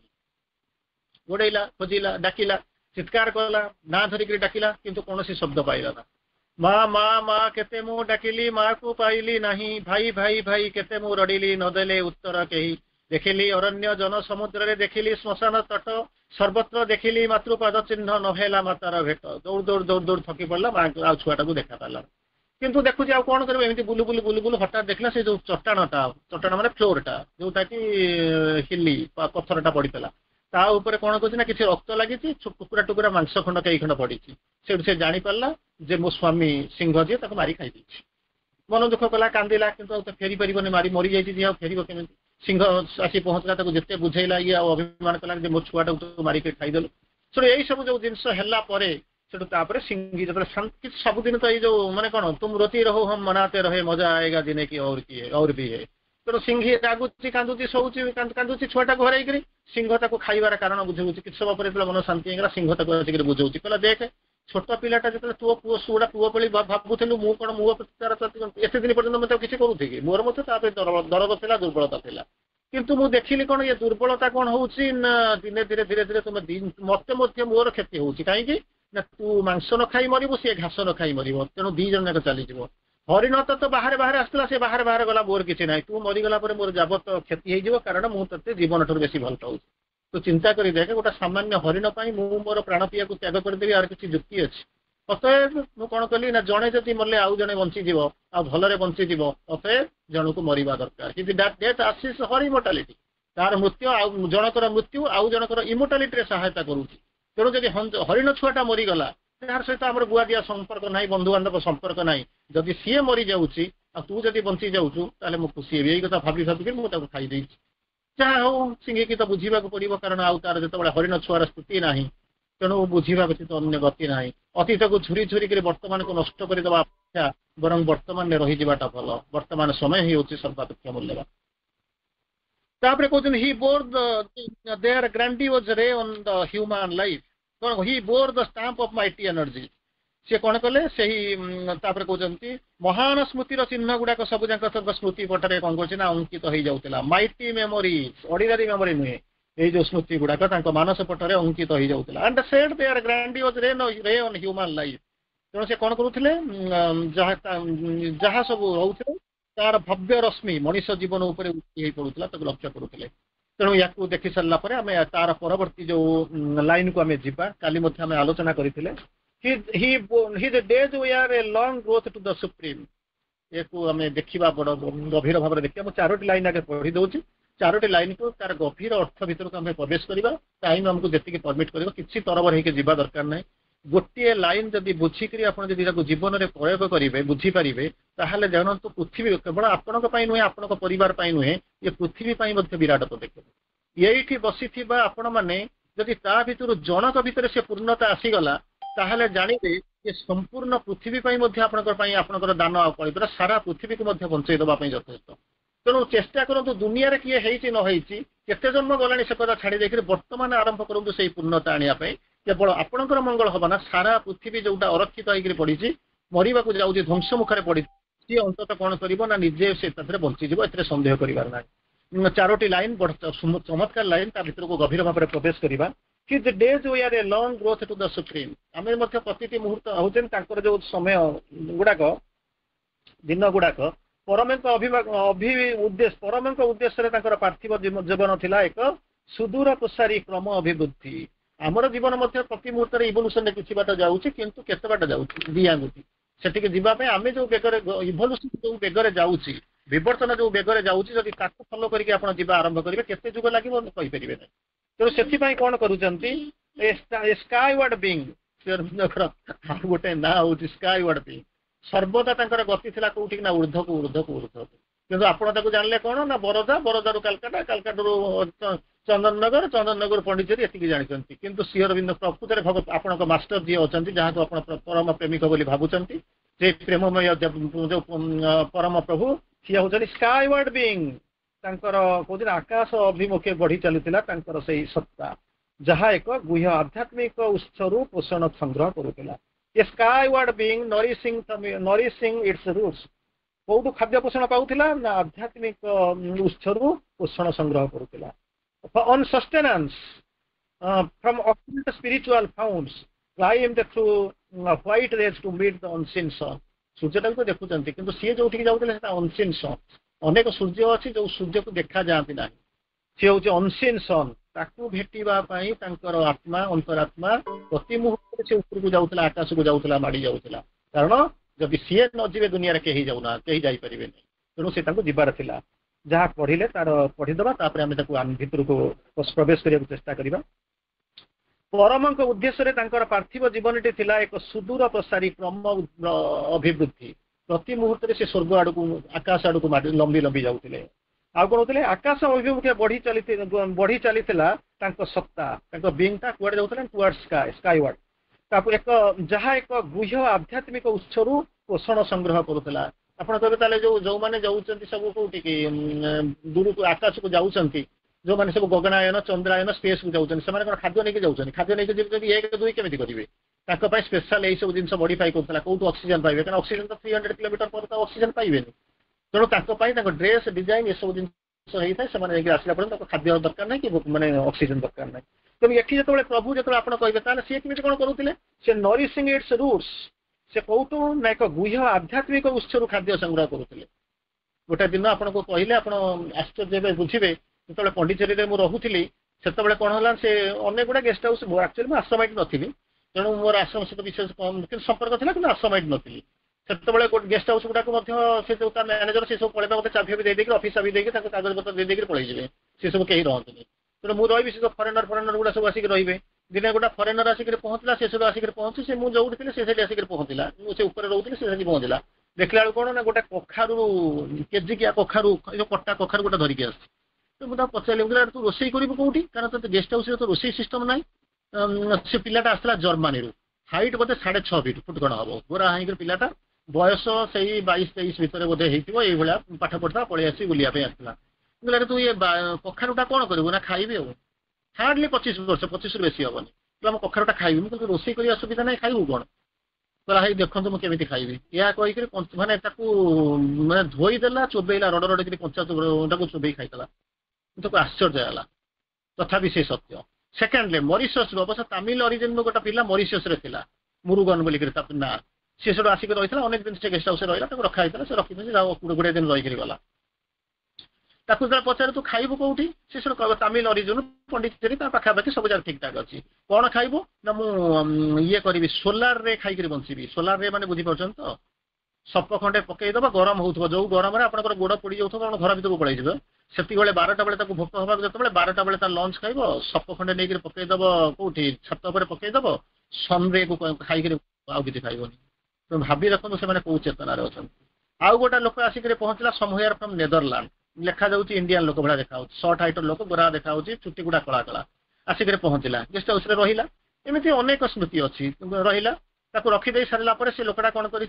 ଗୋଡେଇଲା ଖୋଜିଲା ଡାକିଲା ଚିତ୍କାର କଲା ନାଁ ଧରିକିରି ଡାକିଲା କିନ୍ତୁ କୌଣସି ଶବ୍ଦ ପାଇଲା ନା ମା ମା ମା କେତେ ମୁଁ ଡାକିଲି ମାକୁ ପାଇଲି ନାହିଁ ଭାଇ ଭାଇ ଭାଇ କେତେ ମୁଁ ରଡ଼ିଲି ନଦେଲେ ଉତ୍ତର କେହି ଦେଖିଲି ଅରଣ୍ୟ ଜନ ସମୁଦ୍ରରେ ଦେଖିଲି ଶ୍ମଶାନ ତଟ ସର୍ବତ୍ର ଦେଖିଲି ମାତୃପାଦ ଚିହ୍ନ ନହେଲା ମାତାର ଭେଟ ଦୌଡ଼ ଥକି ପଡିଲା ମାଙ୍କୁ ଆଉ ଛୁଆଟାକୁ ଦେଖା ପାରିଲା କିନ୍ତୁ ଦେଖୁଛି ଆଉ କଣ କରିବ ଏମିତି ବୁଲୁ ବୁଲୁ ହଠାତ୍ ଦେଖିଲା ସେ ଯୋଉ ଚଟାଣ ମାନେ ଫ୍ଲୋରଟା ଯୋଉଟା କି ହିଲି ପଥରଟା ପଡିଥିଲା ତା ଉପରେ କଣ କହୁଛି ନା କିଛି ରକ୍ତ ଲାଗିଛି ଟୁକୁରା ମାଂସ ଖଣ୍ଡ କେଇ ଖଣ୍ଡ ପଡିଛି ସେଠୁ ସେ ଜାଣିପାରିଲା ଯେ ମୋ ସ୍ୱାମୀ ସିଂହ ଯିଏ ତାକୁ ମାରି ଖାଇଦେଇଛି ମନ ଦୁଃଖ କଲା କାନ୍ଦିଲା କିନ୍ତୁ ଆଉ ଫେରି ପାରିବନି ମରିଯାଇଛି ଯିଏ ଆଉ ଫେରିବ କେମିତି ସିଂହ ଆସି ପହଞ୍ଚିଲା ତାକୁ ଯେତେ ବୁଝେଇଲା ଇଏ ଆଉ ଅଭିମାନ କଲା ଯେ ମୋ ଛୁଆଟାକୁ ତୁ ମାରିକି ଖାଇଦେଲୁ ସେଠୁ ଏଇ ସବୁ ଯୋଉ ଜିନିଷ ହେଲା ପରେ ସେଠୁ ତାପରେ ସିଂହୀ ଯେତେବେଳେ ସବୁଦିନ ତ ଏଇ ଯୋଉ ମାନେ କଣ ତୁମ ରୋତି ରହୁ ହମ ମନାତେ ରହେ ମଜା ଆଏଗା ଦିନେ କି और भी है ତେଣୁ ସିଂହୀ ରାଗୁଛି କାନ୍ଦୁଛି ଶୋଉଛି କାନ୍ଦୁଛି ଛୁଆଟାକୁ ହରାଇକିରି ସିଂହ ତାକୁ ଖାଇବାର କାରଣ ବୁଝଉଛି କିଛି ସମୟ ପରେ ଯେତେବେଳେ ମନ ଶାନ୍ତି ହେଇଗଲା ସିଂହ ତାକୁ ଆସିକିରି ବୁଝଉଛି କହିଲା ଦେଖେ ଛୋଟ ପିଲାଟା ଯେତେବେଳେ ତୋ ପୁଅ ଗୁଡା ପୁଅ ଭଳି ଭାବୁଥିଲୁ ମୁଁ କଣ ମୁହ ତାର ଏତେ ଦିନ ପର୍ଯ୍ୟନ୍ତ ମତେ କିଛି କରୁଥିଲି ମୋର ମଧ୍ୟ ତା ପାଇଁ ଦରଦ ଥିଲା ଦୁର୍ବଳତା ଥିଲା କିନ୍ତୁ ମୁଁ ଦେଖିଲି କଣ ଏ ଦୁର୍ବଳତା କଣ ହଉଛି ନା ଦିନେ ଧୀରେ ତୁମେ ମତେ ମଧ୍ୟ ମୋର କ୍ଷତି ହଉଛି କାହିଁକି ନା ତୁ ମାଂସ ନ ଖାଇ ମରିବୁ ସିଏ ଘାସ ନ ଖାଇ ମରିବ ତେଣୁ ଦି ଜଣ ଯାକ ଚାଲିଯିବ ହରିଣ ତ ବାହାରେ ଆସିଥିଲା ସେ ବାହାରେ ଗଲା ମୋର କିଛି ନାହିଁ ତୁ ମରିଗଲା ପରେ ମୋର ଯାବତ କ୍ଷତି ହେଇଯିବ କାରଣ ମୁଁ ତତେ ଜୀବନ ଠାରୁ ବେଶୀ ଭଲ ପାଉଛି ତୁ ଚିନ୍ତା କରି ଦେଖ ଗୋଟେ ସାମାନ୍ୟ ହରିଣ ପାଇଁ ମୁଁ ମୋର ପ୍ରାଣ ପିଆକୁ ତ୍ୟାଗ କରିଦେବି ଆର କିଛି ଯୁକ୍ତି ଅଛି ଅତଏବ ମୁଁ କଣ କଲି ନା ଜଣେ ଯଦି ମଲେ ଆଉ ଜଣେ ବଞ୍ଚିଯିବ ଆଉ ଭଲରେ ବଞ୍ଚିଯିବ ଅତଏବ ଜଣକୁ ମରିବା ଦରକାର କିନ୍ତୁ ଡେଥ୍ ଆସିସ୍ ହର ଇମୋର୍ଟାଲିଟି ତାର ମୃତ୍ୟୁ ଆଉ ଜଣକର ମୃତ୍ୟୁ ଆଉ ଜଣକର ଇମୋର୍ଟାଲିଟିରେ ସହାୟତା କରୁଛି ତେଣୁ ଯଦି ହରିଣ ଛୁଆଟା ମରିଗଲା ତାର ସହିତ ଆମର ଗୁଆଦିଆ ସମ୍ପର୍କ ନାହିଁ ବନ୍ଧୁବାନ୍ଧବ ସମ୍ପର୍କ ନାହିଁ ଯଦି ସିଏ ମରିଯାଉଛି ଆଉ ତୁ ଯଦି ବଞ୍ଚି ଯାଉଛୁ ତାହେଲେ ମୁଁ ଖୁସି ହେବି ଏଇ କଥା ଭାବିକି ମୁଁ ତାକୁ ଖାଇଦେଇଛି ଯାହା ହଉ ସିଂହୀକି ତ ବୁଝିବାକୁ ପଡିବ କାରଣ ଆଉ ତାର ଯେତେବେଳେ ହରିଣ ଛୁଆର ସ୍ଥିତି ନାହିଁ ତେଣୁ ବୁଝିବା ବ୍ୟତୀତ ଅନ୍ୟ ଗତି ନାହିଁ ଅତୀତକୁ ଝୁରିକିରି ବର୍ତ୍ତମାନକୁ ନଷ୍ଟ କରିଦେବା ଅପେକ୍ଷା ବରଂ ବର୍ତ୍ତମାନରେ ରହିଯିବାଟା ଭଲ ବର୍ତ୍ତମାନ ସମୟ ହେଉଛି ସର୍ବାପେକ୍ଷା ମୂଲ୍ୟବାନ ତାପରେ କହୁଛନ୍ତି ହି ବୋର୍ ଦେୟାର ଗ୍ରାଣ୍ଡିଓଜ ରେ ଅନ୍ ଦ ହ୍ୟୁମାନ ଲାଇଫ କଣ he bore the stamp of mighty energy ସେ କଣ କଲେ ସେହି ତାପରେ କହୁଛନ୍ତି ମହାନ ସ୍ମୃତିର ଚିହ୍ନ ଗୁଡାକ ସବୁ ଯାକ ସ୍ମୃତି ପଟରେ କଣ କରୁଛି ନା ଅଙ୍କିତ ହେଇଯାଉଥିଲା ମାଇଟି ମେମୋରି ଅର୍ଡିନାରୀ ମେମୋରି ନୁହେଁ ଏଇ ଯୋଉ ସ୍ମୃତି ଗୁଡାକ ତାଙ୍କ ମାନସ ପଟରେ ଅଙ୍କିତ ହେଇଯାଉଥିଲା ଆଣ୍ଡ ସେଡ୍ ଦେୟାର ଗ୍ରାଣ୍ଡିଓଜ ରେ ଅନ୍ ହ୍ୟୁମାନ ଲାଇଫ ତେଣୁ ସେ କଣ କରୁଥିଲେ ଯାହା ସବୁ ରହୁଥିଲେ ତାର ଭବ୍ୟ ରଶ୍ମି ମଣିଷ ଜୀବନ ଉପରେ ହେଇ ପଡୁଥିଲା ତାକୁ ଲକ୍ଷ୍ୟ କରୁଥିଲେ। ତେଣୁ ୟାକୁ ଦେଖି ସାରିଲା ପରେ ଆମେ ତାର ପରବର୍ତ୍ତୀ ଯୋଉ ଲାଇନକୁ ଆମେ ଯିବା, କାଲି ମଧ୍ୟ ଆମେ ଆଲୋଚନା କରିଥିଲେ। his days were a long growth to the supreme। ୟାକୁ ଆମେ ଦେଖିବା ବଡ ଗଭୀର ଭାବରେ ଦେଖିବା। ମୁଁ 4ଟି ଲାଇନ ଆଗେ ପଢି ଦଉଛି। 4ଟି ଲାଇନକୁ ତାର ଗଭୀର ଅର୍ଥ ଭିତରକୁ ଆମେ ପ୍ରବେଶ କରିବା। ଟାଇମ ଆମକୁ ଯେତିକି ପରମିଟ କରିବ, କିଛି ତରବର ହେଇକି ଯିବା ଦରକାର ନାହିଁ। ଗୋଟିଏ ଲାଇନ ଯଦି ବୁଝିକରି ଆପଣ ଯଦି ତାକୁ ଜୀବନରେ ପ୍ରୟୋଗ କରିବେ, ବୁଝିପାରିବେ, ତାହେଲେ ଜାଣନ୍ତୁ ପୃଥିବୀ କେବଳ ଆପଣଙ୍କ ପାଇଁ ନୁହେଁ, ଆପଣଙ୍କ ପରିବାର ପାଇଁ ନୁହେଁ, ଏ ପୃଥିବୀ ପାଇଁ ମଧ୍ୟ ବିରାଟ ପଦକ୍ଷେପ। ଏଇଠି ବସିଥିବା ଆପଣ ମାନେ ଯଦି ତା ଭିତରୁ ଜଣକ ଭିତରେ ସେ ପୂର୍ଣ୍ଣତା ଆସିଗଲା, ତାହେଲେ ଜାଣିବେ ଯେ ସମ୍ପୂର୍ଣ୍ଣ ପୃଥିବୀ ପାଇଁ ମଧ୍ୟ ଆପଣଙ୍କର ଦାନ ଆଉ କହିବେ ସାରା ପୃଥିବୀକୁ ମଧ୍ୟ ବଞ୍ଚେଇ ଦେବା ପାଇଁ ଯଥେଷ୍ଟ। ତେଣୁ ଚେଷ୍ଟା କରନ୍ତୁ, ଦୁନିଆରେ କିଏ ହେଇଛି ନ ହେଇଛି, କେତେ ଜନ୍ମ ଗଲାଣି ସେ କଥା ଛାଡି ଦେଇକରି ବର୍ତ୍ତମାନ ଆରମ୍ଭ କରନ୍ତୁ ସେଇ ପୂର୍ଣ୍ଣତା ଆଣିବା ପାଇଁ। କେବଳ ଆପଣଙ୍କର ମଙ୍ଗଳ ହବ ନା, ସାରା ପୃଥିବୀ ଯୋଉଟା ଅରକ୍ଷିତ ହେଇକରି ପଡିଛି, ମରିବାକୁ ଯାଉଛି, ଧ୍ୱଂସ ମୁଖରେ ପଡିଛି, ସିଏ ଅନ୍ତତଃ କଣ କରିବ ନା ନିଜେ ସେ ତାଥିରେ ବଞ୍ଚିଯିବ, ଏଥିରେ ସନ୍ଦେହ କରିବାର ନାହିଁ। 4ଟି ଲାଇନ ବଡ ଚମତ୍କାର ଲାଇନ, ତା ଭିତରକୁ ଗଭୀର ଭାବରେ ପ୍ରବେଶ କରିବା। his days were a long growth to the supreme। ଆମେ ମଧ୍ୟ ପ୍ରତିଟି ମୁହୂର୍ତ୍ତ ହଉଛନ୍ତି ତାଙ୍କର ଯୋଉ ସମୟ ଗୁଡାକ, ଦିନ ଗୁଡାକ ପରମଙ୍କ ଉଦ୍ଦେଶ୍ୟରେ ତାଙ୍କର ପାର୍ଥିବ ଜୀବନ ଥିଲା ଏକ ସୁଦୂର ପ୍ରସାରୀ କ୍ରମ ଅଭିବୃଦ୍ଧି। ଆମର ଜୀବନ ମଧ୍ୟ ପ୍ରତି ମୁହୂର୍ତ୍ତରେ ଇଭଲ୍ୟୁସନରେ କିଛି ବାଟ ଯାଉଛି, କିନ୍ତୁ କେତେ ବାଟ ଯାଉଛି ଦିଆଙ୍ଗୁଠି। ସେଠିକି ଯିବା ପାଇଁ ଆମେ ଯୋଉ ବେଗରେ ଇଭଲ୍ୟୁସନ ଯୋଉ ବେଗରେ ଯାଉଛି, ବିବର୍ତ୍ତନ ଯୋଉ ବେଗରେ ଯାଉଛି, ଯଦି ତାକୁ ଫଲୋ କରିକି ଆପଣ ଯିବା ଆରମ୍ଭ କରିବେ, କେତେ ଯୁଗ ଲାଗିବ କହିପାରିବେ ନାହିଁ। ତେଣୁ ସେଥିପାଇଁ କଣ କରୁଛନ୍ତି, ସ୍କାଇୱାର୍ଡ ବିଙ୍ଗ, ଆଉ ଗୋଟେ ନାଁ ହଉଛି ସ୍କାଇୱାର୍ଡ ବିଙ୍ଗ। ସର୍ବଦା ତାଙ୍କର ଗତି ଥିଲା କୋଉଠି ନା ଉର୍ଦ୍ଧ୍ୱକୁ ଉର୍ଦ୍ଧ୍ୱକୁ ଉର୍ଦ୍ଧ୍ୱକୁ। କିନ୍ତୁ ଆପଣ ତାକୁ ଜାଣିଲେ କଣ ନା ବରୋଦାରୁ କାଲକାଟା, କାଲକାଟାରୁ ଚନ୍ଦନନଗର, ଚନ୍ଦନନଗର ପଣ୍ଡିଚେରୀ, ଏତିକି ଜାଣିଛନ୍ତି। କିନ୍ତୁ ଶ୍ରୀ ଅରବିନ୍ଦ ପ୍ରକୃତରେ ଆପଣଙ୍କ ମାଷ୍ଟର ଯିଏ ଅଛନ୍ତି, ଯାହାକୁ ଆପଣ ପରମ ପ୍ରେମିକ ବୋଲି ଭାବୁଛନ୍ତି, ଯେ ପ୍ରେମମୟ ଯୋଉ ପରମ ପ୍ରଭୁ, ସିଏ ହଉଛନ୍ତି ସ୍କାଇୱାର୍ଡ ବିଙ୍ଗ। ତାଙ୍କର କହୁଥିଲେ ଆକାଶ ଅଭିମୁଖେ ବଢି ଚାଲିଥିଲା ତାଙ୍କର ସେଇ ସତ୍ତା, ଯାହା ଏକ ଗୁହ୍ୟ ଆଧ୍ୟାତ୍ମିକ ଉତ୍ସରୁ ପୋଷଣ ସଂଗ୍ରହ କରୁଥିଲା। A skyward being nourishing its roots. କୋଉଠୁ ଖାଦ୍ୟ ପୋଷଣ ପାଉଥିଲା ନା ଆଧ୍ୟାତ୍ମିକ ଉତ୍ସରୁ ପୋଷଣ ସଂଗ୍ରହ କରୁଥିଲା। on sustenance from occult spiritual founts climbed through white rays to meet the unseen sun। ସୂର୍ଯ୍ୟଟାକୁ ତ ଦେଖୁଛନ୍ତି, କିନ୍ତୁ ସିଏ ଯୋଉଠିକି ଯାଉଥିଲେ ସେଟା unseen sun। ଅନେକ ସୂର୍ଯ୍ୟ ଅଛି ଯୋଉ ସୂର୍ଯ୍ୟକୁ ଦେଖା ଯାଆନ୍ତି ନାହିଁ, ସେ ହଉଛି unseen sun। ତାକୁ ଭେଟିବା ପାଇଁ ତାଙ୍କର ଆତ୍ମା, ଅନ୍ତରାତ୍ମା ପ୍ରତି ମୁହୂର୍ତ୍ତରେ ସେ ଉପରକୁ ଯାଉଥିଲା, ଆକାଶକୁ ଯାଉଥିଲା, ମାଡି ଯାଉଥିଲା। କାରଣ ଯଦି ସିଏ ନ ଯିବେ ଦୁନିଆରେ କେହି ଯାଉନାହାନ୍ତି, କେହି ଯାଇପାରିବେନି। ତେଣୁ ସେ ତାଙ୍କୁ ଯିବାର ଥିଲା। ଯାହା ପଢିଲେ ତାର ପଢିଦେବା, ତାପରେ ଆମେ ତାକୁ ଭିତରକୁ ପ୍ରବେଶ କରିବାକୁ ଚେଷ୍ଟା କରିବା। ପରମଙ୍କ ଉଦ୍ଦେଶ୍ୟରେ ତାଙ୍କର ପାର୍ଥିବ ଜୀବନଟି ଥିଲା ଏକ ସୁଦୂର ପ୍ରସାରୀ କ୍ରମ ଅଭିବୃଦ୍ଧି। ପ୍ରତି ମୁହୂର୍ତ୍ତରେ ସେ ସ୍ୱର୍ଗ ଆଡକୁ, ଆକାଶ ଆଡକୁ ଲମ୍ବି ଲମ୍ବି ଯାଉଥିଲେ। ଆଉ କଣ ହଉଥିଲେ, ଆକାଶ ଅଭିମୁଖେ ବଢି ଚାଲିଥିଲା ତାଙ୍କ ସତ୍ତା, ତାଙ୍କ ବିଙ୍ଗଟା କୁଆଡେ ଯାଉଥିଲା, ଟୁୱାର୍ଡ ସ୍କାଇୱାର୍ଡ। ତାକୁ ଯାହା ଏକ ଗୁହ୍ୟ ଆଧ୍ୟାତ୍ମିକ ଉତ୍ସରୁ ପୋଷଣ ସଂଗ୍ରହ କରୁଥିଲା। ଆପଣ କହିବେ ତାହେଲେ ଯୋଉମାନେ ଯାଉଛନ୍ତି ସବୁ କୋଉଠିକି ଦୂରକୁ ଆକାଶକୁ ଯାଉଛନ୍ତି, ଯୋଉମାନେ ସବୁ ଗଗନାୟନ, ଚନ୍ଦ୍ରାୟନ, ସ୍ପେସକୁ ଯାଉଛନ୍ତି, ସେମାନେ କଣ ଖାଦ୍ୟ ନେଇକି ଯାଉଛନ୍ତି? ଖାଦ୍ୟ ନେଇକି ଯଦି 1 2 କେମିତି କରିବେ? ତାଙ୍କ ପାଇଁ ସ୍ପେଶାଲ ଏଇ ସବୁ ଜିନିଷ ମଡିଫାଇ କରୁଥିଲା। କୋଉଠୁ ଅକ୍ସିଜେନ ପାଇବେ? କାରଣ ଅକ୍ସିଜେନ ତ 300 କିଲୋମିଟର ପରେ ତ ଅକ୍ସିଜେନ ପାଇବେନି। ତେଣୁ ତାଙ୍କ ପାଇଁ ତାଙ୍କ ଡ୍ରେସ୍ ଡିଜାଇନ ଏସବୁ ଜିନିଷ ହେଇଥାଏ। ସେମାନେ ଯାଇକି ଆସିଲା ପରେ ତାଙ୍କ ଖାଦ୍ୟ ଦରକାର ନାହିଁ କି ମାନେ ଅକ୍ସିଜେନ ଦରକାର ନାହିଁ। ତେଣୁ ଏଠି ଯେତେବେଳେ ପ୍ରଭୁ ଯେତେବେଳେ ଆପଣ କହିବେ, ତାହେଲେ ସିଏ କେମିତି କଣ କରୁଥିଲେ? ସେ ନରିସିଂ ଇଟ୍ସ ରୁଟ୍ସ, ସେ କୋଉଠୁ ନା ଏକ ଗୁହ୍ୟ ଆଧ୍ୟାତ୍ମିକ ଉତ୍ସରୁ ଖାଦ୍ୟ ସଂଗ୍ରହ କରୁଥିଲେ। ଗୋଟେ ଦିନ ଆପଣଙ୍କୁ କହିଲେ ଆପଣ ଆଶ୍ଚର୍ଯ୍ୟ ହେବେ, ବୁଝିବେ। ଯେତେବେଳେ ପଣ୍ଡିଚେରୀରେ ମୁଁ ରହୁଥିଲି, ସେତେବେଳେ କଣ ହେଲା, ସେ ଅନେକ ଗୁଡା ଗେଷ୍ଟ ହାଉସ୍, ଆକ୍ଚୁଆଲି ମୁଁ ଆଶ୍ରମାଇଟ ନଥିଲି, ତେଣୁ ମୋର ଆଶ୍ରମ ସହିତ ବିଶେଷ କିନ୍ତୁ ସମ୍ପର୍କ ଥିଲା, କିନ୍ତୁ ଆଶ୍ରମାଇଟ ନଥିଲି। ସେତେବେଳେ ଗେଷ୍ଟ ହାଉସ୍ ଗୁଡାକୁ ମଧ୍ୟ ସେ ଯୋଉ ତା ମ୍ୟାନେଜର, ସେ ସବୁ ପଳେଇବା, ମୋତେ ଚାବି ବି ଦେଇକି, ଅଫିସ ଚାବି ଦେଇକି, ତାଙ୍କ କାଗଜପତ୍ର ଦେଇକି ପଳେଇଯିବେ। ସେ ସବୁ କେହି ରହନ୍ତିନି। ତେଣୁ ମୁଁ ରହିବି, ସେ ସବୁ ଫରେନର ଗୁଡା ସବୁ ଆସିକି ରହିବେ। ଦିନେ ଗୋଟେ ଫରେନର ଆସିକି ପହଞ୍ଚିଲା, ସେ ସବୁ ଆସିକି ପହଞ୍ଚି, ସେ ମୁଁ ଯୋଉଠି ଥିଲି ସେ ସେଠି ଆସିକି ପହଞ୍ଚିଲା। ମୁଁ ସେ ଉପରେ ରହୁଥିଲି, ସେ ସେଠି ପହଞ୍ଚିଲା। ଦେଖିଲା ବେଳକୁ କଣ ନା, ଗୋଟେ କଖାରୁ, କେଜିକିଆ କଖାରୁ, ଏ ଯୋଉ କଟା କଖାରୁ ଗୋଟେ ଧରିକି ଆସିଛି। ତ ମୁଁ ତାକୁ ପଚାରିଲି, ତୁ ରୋଷେଇ କରିବୁ କୋଉଠି? କାରଣ ତ ଗେଷ୍ଟ ହାଉସରେ ତ ରୋଷେଇ ସିଷ୍ଟମ ନାହିଁ। ସେ ପିଲାଟା ଆସିଥିଲା ଜର୍ମାନୀରୁ, ହାଇଟ୍ ବୋଧେ 6.5 ଫୁଟ କଣ ହବ, ଗୋରା ହେଇକି ପିଲାଟା, ବୟସ ସେଇ 22-23 ଭିତରେ ବୋଧେ ହେଇଥିବ। ଏଇଭଳିଆ ପାଠ ପଢିଥିଲା, ପଳେଇ ଆସି ବୁଲିବା ପାଇଁ ଆସିଥିଲା। ତୁ ଇଏ କଖାରୁଟା କଣ କରିବୁ? ନା ଖାଇବି ଆଉ। ହାର୍ଡଲି 25 ବର୍ଷ, 25ରୁ ବେଶୀ ହବନି। ଆମ କଖାରୁଟା ଖାଇବି। ମୁଁ କହିଲି ରୋଷେଇ କରିବା ସୁବିଧା ନାହିଁ, ଖାଇବୁ କଣ? କହିଲା ହେଇ ଦେଖନ୍ତୁ ମୁଁ କେମିତି ଖାଇବି। ଏହା କହିକିରି ମାନେ ତାକୁ ମାନେ ଧୋଇଦେଲା, ଚୋବେଇଲା, ରଡ ରଡକିରି କଞ୍ଚାଟାକୁ ଚୋବେଇ ଖାଇଦେଲା। ତାକୁ ଆଶ୍ଚର୍ଯ୍ୟ ହେଲା। ତଥାପି ସେ ସତ୍ୟ। ସେକେଣ୍ଡରେ ମରିସସ୍, ଅବଶ୍ୟ ତାମିଲ ଅରିଜିନର ଗୋଟେ ପିଲା ମରିସସରେ ଥିଲା, ମୁରୁଗନ ବୋଲିକିରି ତା ନାଁ। सी सब आसिक रही अनेक दिन से गेस्ट हाउस रहा रखा से रखी 20 दिन रही गला ताकू जो पचारे तू खाइबू कौटी से सब कह तामिल अरिजिन पंडिचेरी पाखापाखि सब जगह ठीक ठाक अच्छी कौन खाइबू ना ये करी सोलार रे खाई बंची सोलार रे मैंने बुझीपार तो सप खंडे पकईदब गरम हो जो गरम में आप गोड़ पड़ जाऊ कौन घर भर पड़े से 12टा बेले भोक हाँ जो 12टा बेले लंच खाइब सप खंडे नहीं पकईदब कौटी छत पर पकईदब सनरे खाई आउ कि खाइबनी तुम भावी रखु से कौ चेतनार अच्छा आउ गोटे लोक आसिक पहुंचला समवेयर फ्रॉम नेदरलैंड लेखा जाऊँगी इंडियन लोक भाया देखा सर्ट हाइटर लोक गोरा देखा चुटी गुड़ा कला कला आसिक पहुंचला गेस्ट हाउस रहा एमती अनेक स्मृति अच्छी रहा रखीदे सारा से लोकटा कौन कर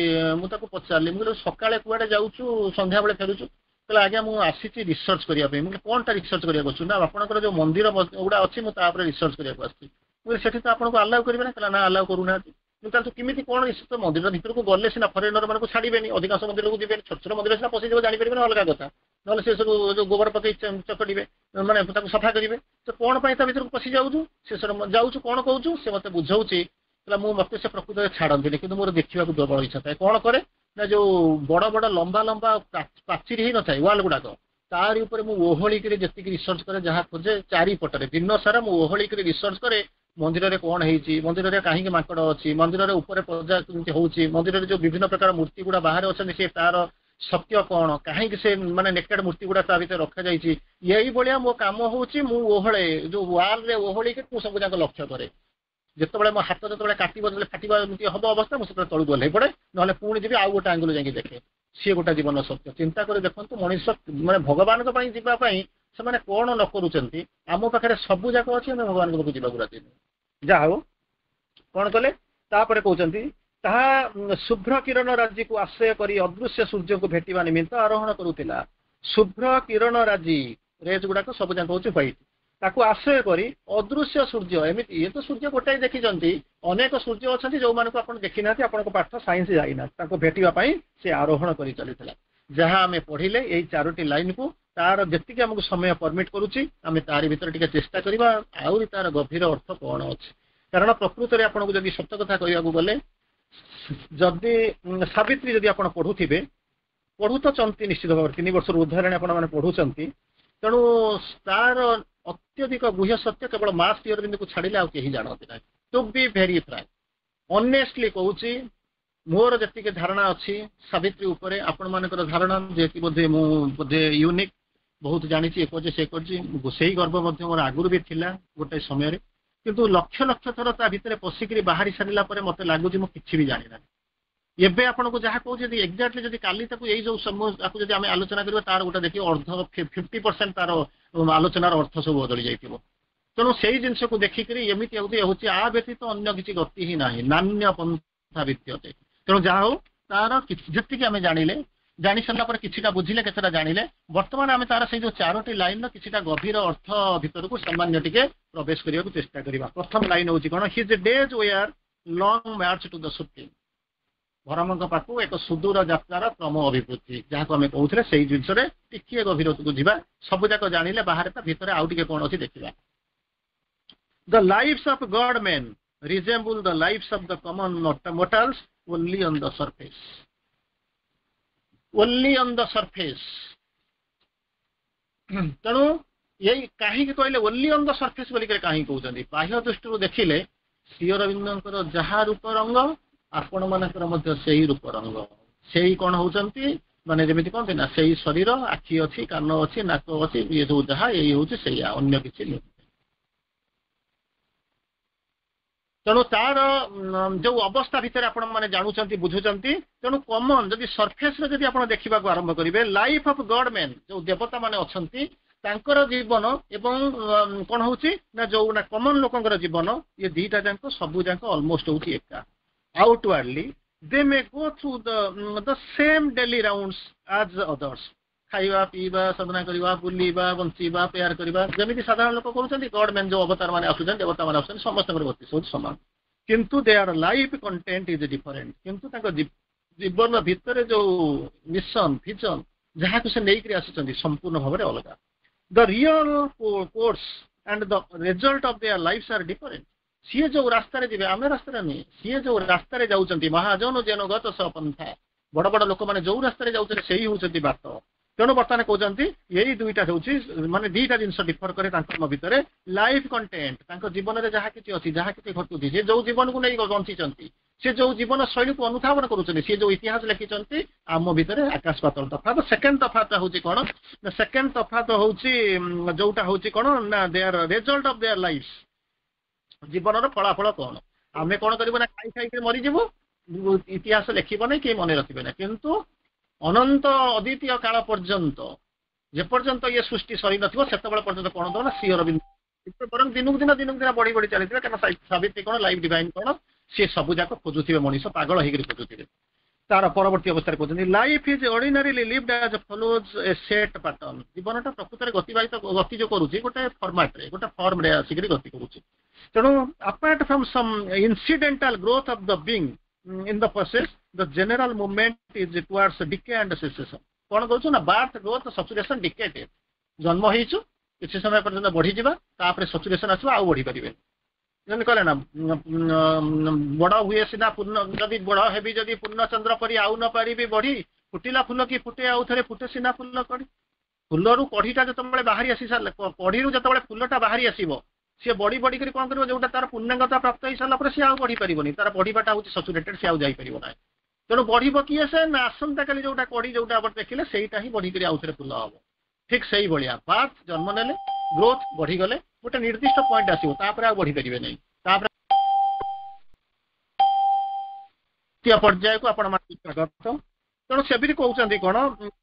पचारि मुझे सकाଳେ कुआडे जाऊँ संध्या बेले फेरुचु कहला आज्ञा मुझे आसी रिसर्च करने कौन टा रिसर्च करने ना आपंकर जो मंदिर गुड़ा अच्छी मुझे रिसर्च करने मुझे तो आपको आलाउ करेंगे ना कहला ना आलाउ करूना तू किमी कौन तो मंदिर भर को गले सीना फरेनर मानक छाड़े अधिकांश मंदिर को जी छोट छोट मंदिर सीना पशि जापर अलग कथा ना से सब जो गोबर पकई चकटे मैंने सफा करेंगे तो कौन भर को पशि जाऊँ से जाऊँ कौन कहूँ से मत बुझाऊँगी मत से प्रकृत में छाड़ती कि मोर देखा प्रबल इच्छा था कौन करे ना जो बड़ बड़ लंबा लंबा पाचिरी ही न था वाल गुड़ाक तारी ऊपर मुझे ओहलिक जी रिसर्च करे जहाँ खोजे चारिपटे दिन सारा मुझे ओहलिक रिसर्च करे मंदिर में कौन है मंदिर में कहीं माकड़ अच्छी मंदिर में ऊपर पूजा केमती होची मंदिर में जो विभिन्न प्रकार मूर्ति गुड़ा बाहर अच्छा से तार सत्य कौन कहीं से माने नेकेड मूर्ति गुड़ा भर रखा जाइए यही भाया मो कम होहले जो वाल रे ओहलिक सब जाक लक्ष्य करे जिते मो हाथ जो काटो जो फाटा हम अवस्था मुझे तलू गल पड़े ना पुणी जी आउ गोटे आंगुल जाकि देखे सी गोटे जीवन सत्य चिंता कर देखो मनीष माने भगवान जावाई से कौन न करुँच आम पाखे सब जाक अच्छी भगवान पाक जावाक राजी जहा हो कौन कले कहते शुभ्र किरण राजी को आश्रय कर अदृश्य सूर्य को भेटा निमित्त आरोहण करुला शुभ्र किरण राजी रेज गुड़ाक सब जाक हूँ व्हाइट ताकू आश्रय करी अदृश्य सूर्य एमती ये तो सूर्य गोटाए देखी अनेक सूर्य अच्छा जो मानक आप देखी ना आप पाठ साइंस जाइना भेटापी से आरोहण कर चली जहाँ आम पढ़ले यही 4टी लाइन को तार जी आमको समय परमिट करुच्ची आम तार भर टे चेष्टा करवा आउरी तार गभीर अर्थ कौन अच्छे कारण प्रकृत में आपको जब सत कथा कहवाक गले जदि सावित्री जदि आप पढ़ुवे पढ़ु तो चंती निश्चित भाव 3 वर्ष उदाहरण आपने पढ़ुंट तेणु तार अत्यधिक गुह्य सत्य केवल मास श्रीअरविंद को छाड़े आउ कहीं जानते ना to be very frank honestly कहूँ मोर जी धारणा अच्छी सावित्री उपरे आपण मानकर धारणा जे कि बोधे बोधे यूनिक बहुत जानी से कर गर्व मोर आगुरी भी थिला गोटे समय किंतु लक्ष लक्ष थर ता भितर पशिक बाहरी सारा मत लगुच कि भी जानी ना एवं आपन को जहाँ कहूँ एक्जाक्टली जब काली यही जो जब आम आलोचना करें तार गोटे देखिए अर्ध 50% तार आलोचनार अर्थ सब बदली जाइए तेणु से जिनस को देखिक एमती हूँ आ व्यतीत अन्य किसी गति ही ना नान्य पंथा विद्यते तेणु जहाँ हो तार जी आम जानिले जानी सारा किसी बुझिले केतटा जानिले बर्तमान आम तार से जो 4टी लाइन किसी गभीर अर्थ भितर को सामान्य टिके प्रवेश करने को चेष्टा करवा प्रथम लाइन हूँ कौन his days were long march to the supreme भरम पाखु एक सुदूर यात्रार क्रम अभिवृद्धि जहाँ को आम कहते से जिनस टे गभीर को जा सब जाक जानिले बाहर भितर आउ टे कौन अच्छी देखा the lives of god man resemble the lives of the common mortals only on the surface. Only on the surface. तेणु यही कहीं कहले ओनली ऑन द सरफेस बोलिक कहीं कहते बाह्य दृष्टि देखिले श्री अरविंदर जहाँ रूप रंग आपण मानकर से ही रूप रंग से ही कौन होती माने जमी कहते ना से शरीर आखि अच्छी कान अच्छी नाक अच्छी ये सब जहाँ यही हूँ से अन्य किसी नहीं तेणु तार जो अवस्था भितर आपण मैंने जानूँ बुझुंट तेणु कमन जदि सरफेस जदि आप देखा आरंभ करेंगे लाइफ ऑफ गॉड मैन जो देवता माने अच्छी तांकर जीवन एवं कौन हूँ ना जो ना कमन लोकंर जीवन ये दीटा जाक सबू जाक अलमोस्ट हूँ एका outwardly they may go through the same daily rounds as others खाइबा पीवा साधना करवा बुलवा बंचवा प्यार करवा जमी साधारण लोक करुँच गॉड मैन जो अवतार मैंने आसुच्च देवता मैंने आस समस्त गति सामान किंतु they are life content is different किंतु जीवन भितर जो मिशन विजन जहाँ को से नहीं आसुच्च संपूर्ण भाव में अलग the real course and the result of their lives are different ସିଏ ଯୋଉ ରାସ୍ତାରେ ଯିବେ ଆମେ ରାସ୍ତାରେ ନୁହେଁ, ସିଏ ଯୋଉ ରାସ୍ତାରେ ଯାଉଛନ୍ତି ମହାଜନ ଯେନ ଗତ ସପନ୍ଥା, ବଡ ବଡ ଲୋକମାନେ ଯୋଉ ରାସ୍ତାରେ ଯାଉଛନ୍ତି ସେଇ ହଉଛନ୍ତି ବାଟ। ତେଣୁ ବର୍ତ୍ତମାନ କହୁଛନ୍ତି ଏଇ ଦୁଇଟା ହେଉଛି ମାନେ ଦିଟା ଜିନିଷ ଡିଫର କରେ ତାଙ୍କ ଭିତରେ। ଲାଇଫ କଣ୍ଟେଣ୍ଟ, ତାଙ୍କ ଜୀବନରେ ଯାହା କିଛି ଅଛି, ଯାହା କିଛି ଘଟୁଛି, ସେ ଯୋଉ ଜୀବନକୁ ନେଇ ବଞ୍ଚିଛନ୍ତି, ସେ ଯୋଉ ଜୀବନ ଶୈଳୀକୁ ଅନୁଧାବନ କରୁଛନ୍ତି, ସେ ଯୋଉ ଇତିହାସ ଲେଖିଛନ୍ତି, ଆମ ଭିତରେ ଆକାଶ ପାତାଳ ତଫାତ। ସେକେଣ୍ଡ ତଫାତ ହଉଛି କଣ ନା, ସେକେଣ୍ଡ ତଫାତ ହଉଛି ଯୋଉଟା ହଉଛି କଣ ନା their result of their life, ଜୀବନର ଫଳାଫଳ କଣ। ଆମେ କଣ କରିବୁ ନା ଖାଇ ଖାଇକି ମରିଯିବୁ, ଇତିହାସ ଲେଖିବ ନାହିଁ, କେହି ମନେ ରଖିବେ ନାହିଁ। କିନ୍ତୁ ଅନନ୍ତ ଅଦ୍ୱିତୀୟ କାଳ ପର୍ଯ୍ୟନ୍ତ, ଯେପର୍ଯ୍ୟନ୍ତ ଇଏ ସୃଷ୍ଟି ସରିନଥିବ ସେତେବେଳେ ପର୍ଯ୍ୟନ୍ତ କଣ ଦବ ନା ଶ୍ରୀ ଅରବିନ୍ଦ ବରଂ ଦିନକୁ ଦିନ ବଢି ବଢି ଚାଲିଥିବେ। କାରଣ ସାବିତ୍ରୀ କଣ, ଲାଇଫ ଡିଭାଇନ କଣ, ସିଏ ସବୁ ଯାକ ଖୋଜୁଥିବେ, ମଣିଷ ପାଗଳ ହେଇକିରି ଖୋଜୁଥିବେ। ତାର ପରବର୍ତ୍ତୀ ଅବସ୍ଥାରେ କହୁଛନ୍ତି ଲାଇଫ ଇଜ ଅର୍ଡିନାରିଲି ଲିଭଡ ଆଜ ଫଲୋଜ ଏ ସେଟ୍ ପାଟର୍ନ। ଜୀବନଟା ପ୍ରକୃତରେ ଗତି ଯୋଉ କରୁଛି ଗୋଟେ ଫର୍ମାଟରେ, ଗୋଟେ ଫର୍ମରେ ଆସିକିରି ଗତି କରୁଛି। ତେଣୁ apart from some incidental growth of the being in the process, the general movement is towards decay and cessation. କଣ କହୁଛୁ ନା ବାର୍ଥ ଗ୍ରୋଥ ସଚୁରେସନ ଡିକେ। ଜନ୍ମ ହେଇଛୁ, କିଛି ସମୟ ପର୍ଯ୍ୟନ୍ତ ବଢିଯିବା, ତାପରେ ସଚୁରେସନ ଆସିବ, ଆଉ ବଢି ପାରିବେ। ଯେମିତି କହିଲେ ନା ବଡ ହୁଏ ସିନା ପୂର୍ଣ୍ଣ, ଯଦି ବଡ ହେବି ଯଦି ପୂର୍ଣ୍ଣଚନ୍ଦ୍ର ପରି ଆଉ ନ ପାରିବି ବଢି, ଫୁଟିଲା ଫୁଲ କି ଫୁଟେ ଆଉ ଥରେ ଫୁଟେ ସିନା ଫୁଲ କଢି। ଫୁଲରୁ କଢିଟା ଯେତେବେଳେ ବାହାରି ଆସି ସାରିଲେ, କଢିରୁ ଯେତେବେଳେ ଫୁଲଟା ବାହାରି ଆସିବ, ସିଏ ବଢି ବଢିକରି କଣ କରିବ, ଯୋଉଟା ତାର ପୂର୍ଣ୍ଣାଙ୍ଗତା ପ୍ରାପ୍ତ ହେଇସାରିଲା ପରେ ସିଏ ଆଉ ବଢି ପାରିବନି, ତାର ବଢିବାଟା ହଉଛି ସଚୁରେଟେଡ, ସିଏ ଆଉ ଯାଇପାରିବ ନାହିଁ। ତେଣୁ ବଢିବ କିଏ ସେ ନା ଆସନ୍ତାକାଲି ଯୋଉଟା କଢି ଯୋଉଟା ଆପଣ ଦେଖିଲେ ସେଇଟା ହିଁ ବଢିକରି ଆଉ ଥରେ ଫୁଲ ହବ। ଠିକ ସେଇଭଳିଆ ବାର୍ଥ ଜନ୍ମ ନେଲେ, ଗ୍ରୋଥ ବଢିଗଲେ, ଗୋଟେ ନିର୍ଦ୍ଦିଷ୍ଟ ପଏଣ୍ଟ ଆସିବ, ତାପରେ ଆଉ ବଢି ପାରିବେ ନାହିଁ। ତାପରେ ତୃତୀୟ ପର୍ଯ୍ୟାୟକୁ ଆପଣ ମାନେ ସ୍ୱାଗତ। ତେଣୁ ସେ ବି କହୁଛନ୍ତି କଣ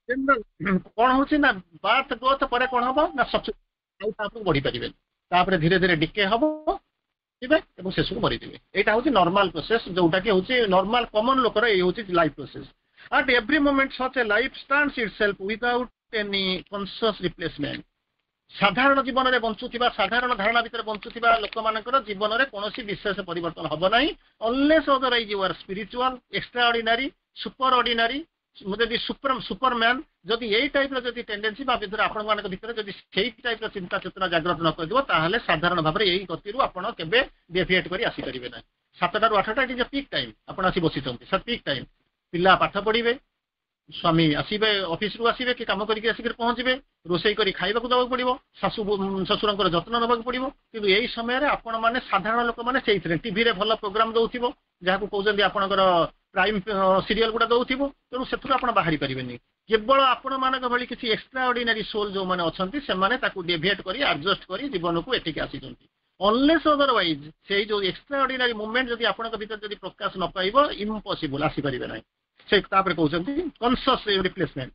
କଣ ହଉଛି ନା ବାର୍ଥ ଗ୍ରୋଥ ପରେ କଣ ହବ ନା ଆଉ ତାପରେ ବଢି ପାରିବେନି, ତାପରେ ଧୀରେ ଧୀରେ ଡିକେ ହବ ଏବଂ ଶେଷକୁ ମରିଯିବେ। ଏଇଟା ହଉଛି ନର୍ମାଲ ପ୍ରୋସେସ, ଯୋଉଟା କି ହଉଛି ନର୍ମାଲ କମନ ଲୋକର ଏଇ ହଉଛି life process. At every moment such a life stands itself without any conscious replacement. ସାଧାରଣ ଜୀବନରେ ବଞ୍ଚୁଥିବା, ସାଧାରଣ ଧାରଣା ଭିତରେ ବଞ୍ଚୁଥିବା ଲୋକମାନଙ୍କର ଜୀବନରେ କୌଣସି ବିଶେଷ ପରିବର୍ତ୍ତନ ହବ ନାହିଁ, unless otherwise you are spiritual, extraordinary, super ordinary, ଯଦି ସୁପରମ୍ୟାନ, ଯଦି ଏଇ ଟାଇପର ଯଦି ଟେଣ୍ଡେନ୍ସି ବା ଭିତରେ ଆପଣମାନଙ୍କ ଭିତରେ ଯଦି ସେଇ ଟାଇପର ଚିନ୍ତା ଚେତନା ଜାଗ୍ରତ ନ କରିବ, ତାହେଲେ ସାଧାରଣ ଭାବରେ ଏଇ ଗତିରୁ ଆପଣ କେବେ ଡେଭିଏଟ୍ କରି ଆସିପାରିବେ ନାହିଁ। 7ଟାରୁ 8ଟା ଇଟ୍ ଇଜ ପିକ୍ ଟାଇମ୍, ଆପଣ ଆସି ବସିଛନ୍ତି, ସାର୍ ପିକ୍ ଟାଇମ୍। ପିଲା ପାଠ ପଢିବେ, ସ୍ୱାମୀ ଆସିବେ, ଅଫିସରୁ ଆସିବେ କି କାମ କରିକି ଆସିକି ପହଞ୍ଚିବେ, ରୋଷେଇ କରି ଖାଇବାକୁ ଦେବାକୁ ପଡିବ, ଶ୍ୱଶୁରଙ୍କର ଯତ୍ନ ନେବାକୁ ପଡିବ। କିନ୍ତୁ ଏଇ ସମୟରେ ଆପଣମାନେ ସାଧାରଣ ଲୋକମାନେ ସେଇଥିରେ ଟିଭିରେ ଭଲ ପ୍ରୋଗ୍ରାମ ଦଉଥିବ, ଯାହାକୁ କହୁଛନ୍ତି ଆପଣଙ୍କର ପ୍ରାଇମ ସିରିଏଲ ଗୁଡା ଦଉଥିବ, ତେଣୁ ସେଥିରୁ ଆପଣ ବାହାରି ପାରିବେନି। କେବଳ ଆପଣମାନଙ୍କ ଭଳି କିଛି ଏକ୍ସଟ୍ରା ଅର୍ଡିନାରୀ ସୋଲ୍ ଯୋଉମାନେ ଅଛନ୍ତି, ସେମାନେ ତାକୁ ଡେଭିଏଟ୍ କରି ଆଡଜଷ୍ଟ କରି ଜୀବନକୁ ଏଠିକି ଆସିଛନ୍ତି। ଅନଲେସ୍ ଅଦରୱାଇଜ ସେଇ ଯୋଉ ଏକ୍ସଟ୍ରା ଅର୍ଡିନାରୀ ମୁଭମେଣ୍ଟ ଯଦି ଆପଣଙ୍କ ଭିତରେ ଯଦି ପ୍ରକାଶ ନ ପାଇବ, ଇମ୍ପସିବଲ, ଆସିପାରିବେ ନାହିଁ। ସେ ତାପରେ କହୁଛନ୍ତି conscious replacement.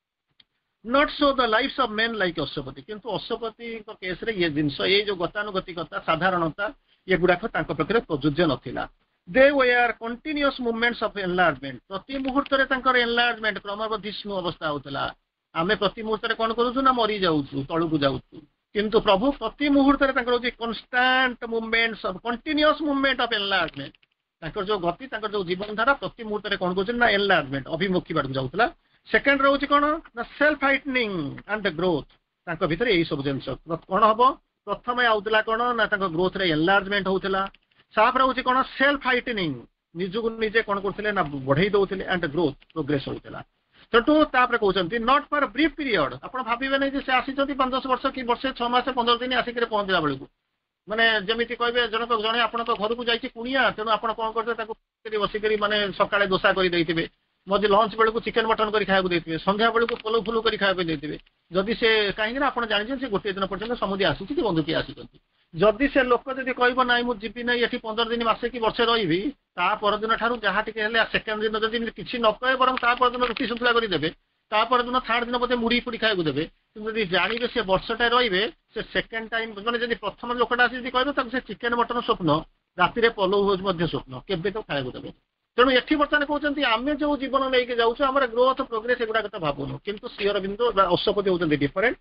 Not so the lives of men like Ashwapati. କିନ୍ତୁ ଅଶ୍ୱପତିଙ୍କ କେସରେ ଇଏ ଜିନିଷ, ଏଇ ଯୋଉ ଗତାନୁଗତିକତା, ସାଧାରଣତା, ଏଗୁଡାକ ତାଙ୍କ ପାଖରେ ପ୍ରଯୁଜ୍ୟ ନଥିଲା। They were continuous movements of enlargement. ପ୍ରତି ମୁହୂର୍ତ୍ତରେ ତାଙ୍କର ଏନଲାର୍ଜମେଣ୍ଟ, କ୍ରମବର୍ଦ୍ଧିଷ୍ଣୁ ଅବସ୍ଥା ହଉଥିଲା। ଆମେ ପ୍ରତି ମୁହୂର୍ତ୍ତରେ କଣ କରୁଛୁ ନା ମରି ଯାଉଛୁ, ତଳକୁ ଯାଉଛୁ। କିନ୍ତୁ ପ୍ରଭୁ ପ୍ରତି ମୁହୂର୍ତ୍ତରେ ତାଙ୍କର ହଉଛି constant movements of continuous movement of enlargement. ତାଙ୍କର ଯୋଉ ଗତି, ତାଙ୍କର ଯୋଉ ଜୀବନ ଧାରା ପ୍ରତି ମୁହୂର୍ତ୍ତରେ କଣ କରୁଛନ୍ତି ନା ଏନଲାର୍ଜମେଣ୍ଟ, ଅଭିମୁଖୀ ବାଟକୁ ଯାଉଥିଲା। ସେକେଣ୍ଡ ରହୁଛି କଣ ନା ସେଲ୍ଫ ହାଇଟନିଂ ଆଣ୍ଡ ଗ୍ରୋଥ। ତାଙ୍କ ଭିତରେ ଏଇ ସବୁ ଜିନିଷ କଣ ହବ, ପ୍ରଥମେ ଆଉଥିଲା କଣ ନା ତାଙ୍କ ଗ୍ରୋଥରେ ଏନଲାର୍ଜମେଣ୍ଟ ହଉଥିଲା। ତାପରେ ହଉଛି କଣ ସେଲ୍ଫ ହାଇଟନିଂ, ନିଜକୁ ନିଜେ କଣ କରୁଥିଲେ ନା ବଢେଇ ଦଉଥିଲେ, ଆଣ୍ଡ ଗ୍ରୋଥ ପ୍ରୋଗ୍ରେସ ହଉଥିଲା। ସେଠୁ ତାପରେ କହୁଛନ୍ତି ନଟ୍ ଫର୍ ବ୍ରିଫ୍ ପିରିୟଡ। ଆପଣ ଭାବିବେ ନାହିଁ ଯେ ସେ ଆସିଛନ୍ତି 5-10 ବର୍ଷ କି ବର୍ଷେ 6 ମାସ 15 ଦିନ ଆସିକି ପହଞ୍ଚିଲା ବେଳକୁ, ମାନେ ଯେମିତି କହିବେ ଜଣେ ଆପଣଙ୍କ ଘରକୁ ଯାଇଛି କୁଣିଆ, ତେଣୁ ଆପଣ କଣ କରିଥିବେ, ତାକୁ ବସିକରି ମାନେ ସକାଳେ ଦୋସା କରି ଦେଇଥିବେ, ମଝି ଲଞ୍ଚ ବେଳକୁ ଚିକେନ ମଟନ କରି ଖାଇବାକୁ ଦେଇଥିବେ, ସନ୍ଧ୍ୟା ବେଳକୁ ପଲଉ ଫୁଲୁ କରି ଖାଇବା ପାଇଁ ଦେଇଥିବେ। ଯଦି ସେ କାହିଁକି ନା ଆପଣ ଜାଣିଛନ୍ତି ସେ ଗୋଟିଏ ଦିନ ପର୍ଯ୍ୟନ୍ତ ସମୁଦି ଆସିଛି କି ବନ୍ଧୁ କିଏ ଆସିଛନ୍ତି। ଯଦି ସେ ଲୋକ ଯଦି କହିବ ନାହିଁ ମୁଁ ଯିବି ନାହିଁ, ଏଠି 15 ଦିନ, ମାସେ କି ବର୍ଷେ ରହିବି, ତା ପରଦିନ ଠାରୁ ଯାହା ଟିକେ ହେଲେ ସେକେଣ୍ଡ ଦିନ ଯଦି କିଛି ନ କହେ ବରଂ ତା ପରଦିନ ରୁଟି ସନ୍ତୁଳା କରିଦେବେ, ତା ପରଦିନ ଥାର୍ଡ ଦିନ ବୋଧେ ମୁଢି ଫୁଡି ଖାଇବାକୁ ଦେବେ। କିନ୍ତୁ ଯଦି ଜାଣିବେ ସେ ବର୍ଷଟାରେ ରହିବେ, ସେ ସେକେଣ୍ଡ ଟାଇମ ମାନେ ଯଦି ପ୍ରଥମ ଲୋକଟା ଆସି ଯଦି କହିବ, ତାକୁ ସେ ଚିକେନ ମଟନ ସ୍ୱପ୍ନ, ରାତିରେ ପଲଉ ହଉଛି ମଧ୍ୟ ସ୍ୱପ୍ନ, କେବେ ତ ଖାଇବାକୁ ଦେବେ। ତେଣୁ ଏଠି ବର୍ତ୍ତମାନ କହୁଛନ୍ତି ଆମେ ଯୋଉ ଜୀବନ ନେଇକି ଯାଉଛୁ, ଆମର ଗ୍ରୋଥ ପ୍ରୋଗ୍ରେସ ଏଗୁଡା କଥା ଭାବୁନୁ। କିନ୍ତୁ ଶ୍ରୀ ଅରବିନ୍ଦ ଅଶ୍ୱପତି ହଉଛନ୍ତି ଡିଫରେଣ୍ଟ।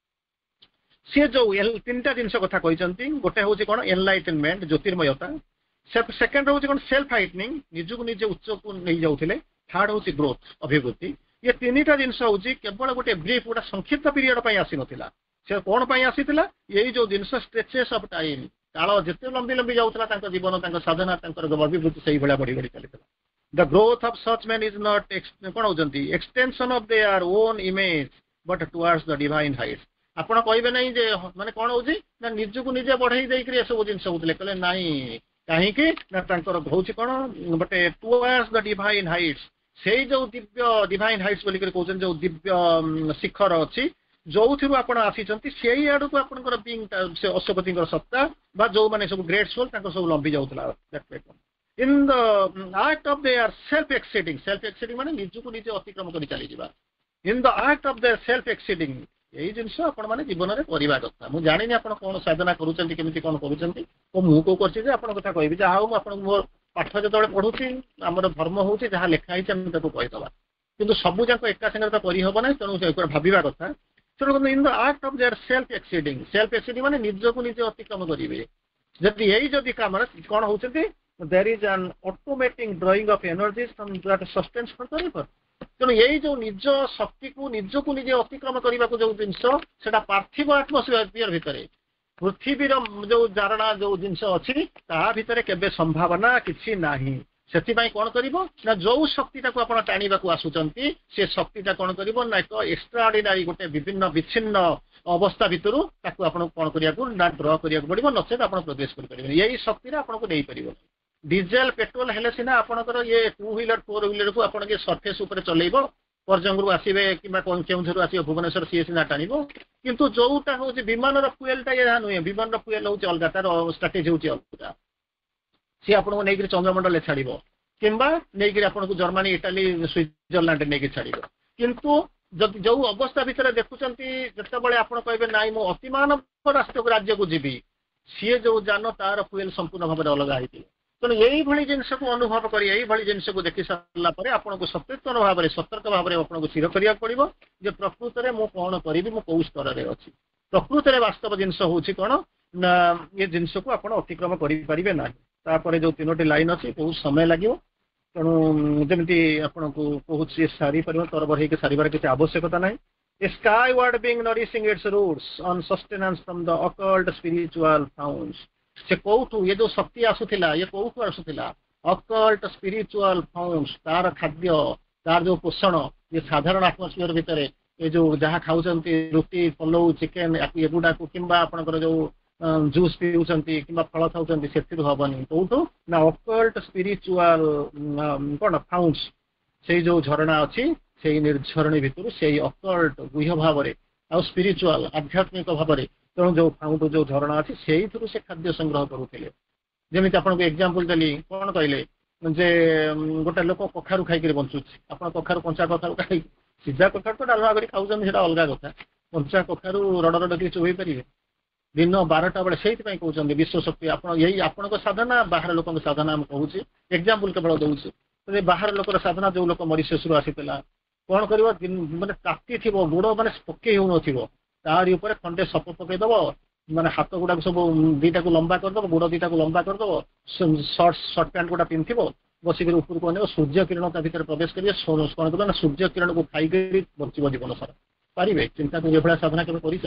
ସିଏ ଯୋଉ 3ଟା ଜିନିଷ କଥା କହିଛନ୍ତି, ଗୋଟେ ହଉଛି କଣ ଏନଲାଇଟନମେଣ୍ଟ, ଜ୍ୟୋତିର୍ମୟତା। ସେକେଣ୍ଡ ହଉଛି କଣ ସେଲ୍ଫ ହାଇଟନିଂ, ନିଜକୁ ନିଜେ ଉଚ୍ଚକୁ ନେଇ ଯାଉଥିଲେ। ଥାର୍ଡ ହଉଛି ଗ୍ରୋଥ, ଅଭିବୃଦ୍ଧି। ଏ 3ଟା ଜିନିଷ ହଉଛି କେବଳ ଗୋଟେ ବ୍ରିଫ, ଗୋଟେ ସଂକ୍ଷିପ୍ତ ପିରିୟଡ ପାଇଁ ଆସିନଥିଲା। ସେ କଣ ପାଇଁ ଆସିଥିଲା, ଏଇ ଯୋଉ ଜିନିଷ ଷ୍ଟ୍ରେଚେସ୍ ଅଫ ଟାଇମ, କାଳ ଯେତେ ଲମ୍ବି ଲମ୍ବି ଯାଉଥିଲା ତାଙ୍କ ଜୀବନ ତାଙ୍କ ସାଧନା ତାଙ୍କର ଅଭିବୃଦ୍ଧି ସେଇଭଳିଆ ବଢି ବଢି ଚାଲିଥିଲା। The growth of such men is not କଣ ହଉଛନ୍ତି extension of their own image but towards the divine heights. ଆପଣ କହିବେ ନାହିଁ ଯେ ମାନେ କଣ ହଉଛି ନା ନିଜକୁ ନିଜେ ବଢେଇ ଦେଇକରି ଏସବୁ ଜିନିଷ ହଉଥିଲେ, କହିଲେ ନାଇଁ କାହିଁକି ନା ତାଙ୍କର ହଉଛି କଣ ଗୋଟେ ଟୁୱାର୍ଡସ୍ ଦ ଡିଭାଇନ୍ ହାଇଟ୍ସ, ସେଇ ଯୋଉ ଦିବ୍ୟ ଡିଭାଇନ୍ ହାଇଟ୍ସ ବୋଲିକରି କହୁଛନ୍ତି ଯୋଉ ଦିବ୍ୟ ଶିଖର ଅଛି ଯୋଉଥିରୁ ଆପଣ ଆସିଛନ୍ତି ସେଇ ଆଡକୁ ଆପଣଙ୍କର ବିଙ୍ଗ ସେ ଅଶ୍ୱପତିଙ୍କର ସତ୍ତା ବା ଯୋଉମାନେ ସବୁ ଗ୍ରେଟ୍ ସୋଲ୍ ତାଙ୍କର ସବୁ ଲମ୍ବି ଯାଉଥିଲା। In the act of their self exceeding ମାନେ ନିଜକୁ ନିଜେ ଅତିକ୍ରମ କରି ଚାଲିଯିବା। In the act of their self exceeding, ଏଇ ଜିନିଷ ଆପଣ ମାନେ ଜୀବନରେ କରିବା କଥା। ମୁଁ ଜାଣିନି ଆପଣ କଣ ସାଧନା କରୁଛନ୍ତି କେମିତି କଣ କରୁଛନ୍ତି, ମୁଁ କୋଉ କରୁଛି ଯେ ଆପଣଙ୍କ କଥା କହିବି। ଯାହା ହଉ ମୁଁ ଆପଣଙ୍କୁ ମୋ ପାଠ ଯେତେବେଳେ ପଢୁଛି ଆମର ଧର୍ମ ହଉଛି ଯାହା ଲେଖା ହେଇଛି ଆମେ ତାକୁ କହିଦେବା, କିନ୍ତୁ ସବୁ ଯାକ ଏକା ସାଙ୍ଗରେ ତ କରିହବ ନାହିଁ, ତେଣୁ ଭାବିବା କଥା। ତେଣୁ in the act of their self exceeding ମାନେ ନିଜକୁ ନିଜେ ଅତିକ୍ରମ କରିବେ। ଯଦି କାମରେ କଣ ହଉଛନ୍ତି there is an automatic drawing of energies from that sustains for the river। ତେଣୁ ଏଇ ଯୋଉ ନିଜ ଶକ୍ତିକୁ ନିଜକୁ ନିଜେ ଅତିକ୍ରମ କରିବାକୁ ଯୋଉ ଜିନିଷ ସେଟା ପାର୍ଥିବ ଆଟମୋସ୍ଫିୟର ଭିତରେ ପୃଥିବୀର ଯୋଉ ଧାରଣା ଯୋଉ ଜିନିଷ ଅଛି ତାହା ଭିତରେ କେବେ ସମ୍ଭାବନା କିଛି ନାହିଁ। ସେଥିପାଇଁ କଣ କରିବ ନା ଯୋଉ ଶକ୍ତିଟାକୁ ଆପଣ ଟାଣିବାକୁ ଆସୁଛନ୍ତି ସେ ଶକ୍ତିଟା କଣ କରିବ ନା ଏକ ଏକ୍ସଟ୍ରାଅର୍ଡିନାରୀ ଗୋଟେ ବିଭିନ୍ନ ବିଚ୍ଛିନ୍ନ ଅବସ୍ଥା ଭିତରୁ ତାକୁ ଆପଣଙ୍କୁ କଣ କରିବାକୁ ନା ଡ୍ର କରିବାକୁ ପଡିବ, ନଚେତ ଆପଣ ପ୍ରବେଶ କରିପାରିବେନି। ଏଇ ଶକ୍ତିରେ ଆପଣଙ୍କୁ ନେଇପାରିବ। ଡିଜେଲ ପେଟ୍ରୋଲ ହେଲେ ସିନା ଆପଣଙ୍କର ଇଏ 2 ହ୍ୱିଲର 4 ହ୍ୱିଲରକୁ ଆପଣ ଇଏ ସରଫେସ୍ ଉପରେ ଚଲେଇବ, ପରଜଙ୍ଗରୁ ଆସିବେ କିମ୍ବା କେଉଁଝରୁ ଆସିବ ଭୁବନେଶ୍ୱର ସିଏ ସିନା ଟାଣିବ, କିନ୍ତୁ ଯୋଉଟା ହଉଛି ବିମାନର ଫୁଏଲଟା ଏହା ନୁହେଁ। ବିମାନର ଫୁଏଲ ହଉଛି ଅଲଗା, ତାର ଷ୍ଟ୍ରାଟେଜି ହଉଛି ଅଲଗା। ସିଏ ଆପଣଙ୍କୁ ନେଇକରି ଚନ୍ଦ୍ରମଣ୍ଡଳରେ ଛାଡିବ କିମ୍ବା ନେଇକରି ଆପଣଙ୍କୁ ଜର୍ମାନୀ ଇଟାଲୀ ସୁଇଜରଲ୍ୟାଣ୍ଡ ନେଇକି ଛାଡିବ। କିନ୍ତୁ ଯଦି ଯୋଉ ଅବସ୍ଥା ଭିତରେ ଦେଖୁଛନ୍ତି ଯେତେବେଳେ ଆପଣ କହିବେ ନାଇଁ ମୁଁ ଅତିମାନବ ରାଜ୍ୟକୁ ଯିବି, ସିଏ ଯୋଉ ଯାନ ତାର ଫୁଏଲ ସମ୍ପୂର୍ଣ୍ଣ ଭାବରେ ଅଲଗା ହେଇଥିବ। ତେଣୁ ଏଇଭଳି ଜିନିଷକୁ ଅନୁଭବ କରି ଏଇଭଳି ଜିନିଷକୁ ଦେଖି ସାରିଲା ପରେ ଆପଣଙ୍କୁ ସଚେତନ ଭାବରେ ସତର୍କ ଭାବରେ ଆପଣଙ୍କୁ ସ୍ଥିର କରିବାକୁ ପଡିବ ଯେ ପ୍ରକୃତରେ ମୁଁ କଣ କରିବି, ମୁଁ କୋଉ ସ୍ତରରେ ଅଛି। ପ୍ରକୃତରେ ବାସ୍ତବ ଜିନିଷ ହଉଛି କଣ ନା ଏ ଜିନିଷକୁ ଆପଣ ଅତିକ୍ରମ କରିପାରିବେ ନାହିଁ। ତାପରେ ଯୋଉ 3ଟି ଲାଇନ ଅଛି ବହୁତ ସମୟ ଲାଗିବ, ତେଣୁ ଯେମିତି ଆପଣଙ୍କୁ କହୁଛି ସାରିପାରିବ ତରବର ହେଇକି ସାରିବାର କିଛି ଆବଶ୍ୟକତା ନାହିଁ। A skyward being nourishing its roots on sustenance from the occult spiritual founts। ସେ କୋଉଠୁ ଏ ଯୋଉ ଶକ୍ତି ଆସୁଥିଲା ଇଏ କୋଉଠୁ ଆସୁଥିଲା? ଅକଲ୍ଟ ସ୍ପିରିଚୁଆଲ ଫାଉଣ୍ଡସ୍, ତାର ଖାଦ୍ୟ ତାର ଯୋଉ ପୋଷଣ ଇଏ ସାଧାରଣ ଆଟମୋସ୍ଫିୟର ଭିତରେ ଏ ଯୋଉ ଯାହା ଖାଉଛନ୍ତି ରୁଟି ପଲଉ ଚିକେନ ଏଗୁଡାକୁ କିମ୍ବା ଆପଣଙ୍କର ଯୋଉ ଜୁସ୍ ପିଉଛନ୍ତି କିମ୍ବା ଫଳ ଖାଉଛନ୍ତି ସେଥିରୁ ହବନି। କୋଉଠୁ ନା ଅକଲ୍ଟ ସ୍ପିରିଚୁଆଲ କଣ ଫାଉଣ୍ଡସ୍, ସେଇ ଯୋଉ ଝରଣା ଅଛି ସେଇ ନିର୍ଝରଣୀ ଭିତରୁ ସେଇ ଅକଲ୍ଟ ଗୁହ୍ୟ ଭାବରେ ଆଉ ସ୍ପିରିଚୁଆଲ ଆଧ୍ୟାତ୍ମିକ ଭାବରେ ତେଣୁ ଯୋଉ ଫାଉଣ୍ଡ ଯୋଉ ଝରଣା ଅଛି ସେଇଥିରୁ ସେ ଖାଦ୍ୟ ସଂଗ୍ରହ କରୁଥିଲେ। ଯେମିତି ଆପଣଙ୍କୁ ଏକ୍ଜାମ୍ପଲ ଦେଲି, କଣ କହିଲେ ଯେ ଗୋଟେ ଲୋକ କଖାରୁ ଖାଇକିରି ବଞ୍ଚୁଛି। ଆପଣ କଖାରୁ କଞ୍ଚା କଖାରୁ ଖାଇ ସିଝା କଖାରୁ ତ ଡାଲମା କରି ଖାଉଛନ୍ତି ସେଟା ଅଲଗା କଥା, କଞ୍ଚା କଖାରୁ ରଡ ରଡ ଟିକେ ଚୋବେଇ ପାରିବେ ଦିନ 12ଟା ବେଳେ? ସେଇଥିପାଇଁ କହୁଛନ୍ତି ବିଶ୍ୱ ଶକ୍ତି। ଆପଣ ଏଇ ଆପଣଙ୍କ ସାଧନା ବାହାର ଲୋକଙ୍କ ସାଧନା ମୁଁ କହୁଛି, ଏକ୍ଜାମ୍ପଲ କେବଳ ଦଉଛି। ବାହାର ଲୋକର ସାଧନା ଯୋଉ ଲୋକ ମରିଶେଷରୁ ଆସିଥିଲା କଣ କରିବ ମାନେ ତାତି ଥିବ ଗୋଡ ମାନେ ପକେଇ ହଉନଥିବ, ତାରି ଉପରେ ଖଣ୍ଡେ ସପ ପକେଇଦବ, ମାନେ ହାତ ଗୁଡାକୁ ସବୁ ଦିଟାକୁ ଲମ୍ବା କରିଦବ, ଗୋଡ ଦିଟାକୁ ଲମ୍ବା କରିଦବ, ସର୍ଟ ପ୍ୟାଣ୍ଟ ଗୁଡା ପିନ୍ଧିଥିବ, ବସିକରି ଉପରକୁ ଅନେଇବ, ସୂର୍ଯ୍ୟ କିରଣ ତା ଭିତରେ ପ୍ରବେଶ କରିବେ। କଣ କରିବ ନା ସୂର୍ଯ୍ୟ କିରଣକୁ ଖାଇକରି ବଞ୍ଚିବ ଜୀବନ ସାରା। ପାରିବେ? ଚିନ୍ତା କରି ଏଭଳିଆ ସାଧନା କେବେ କରିଛ?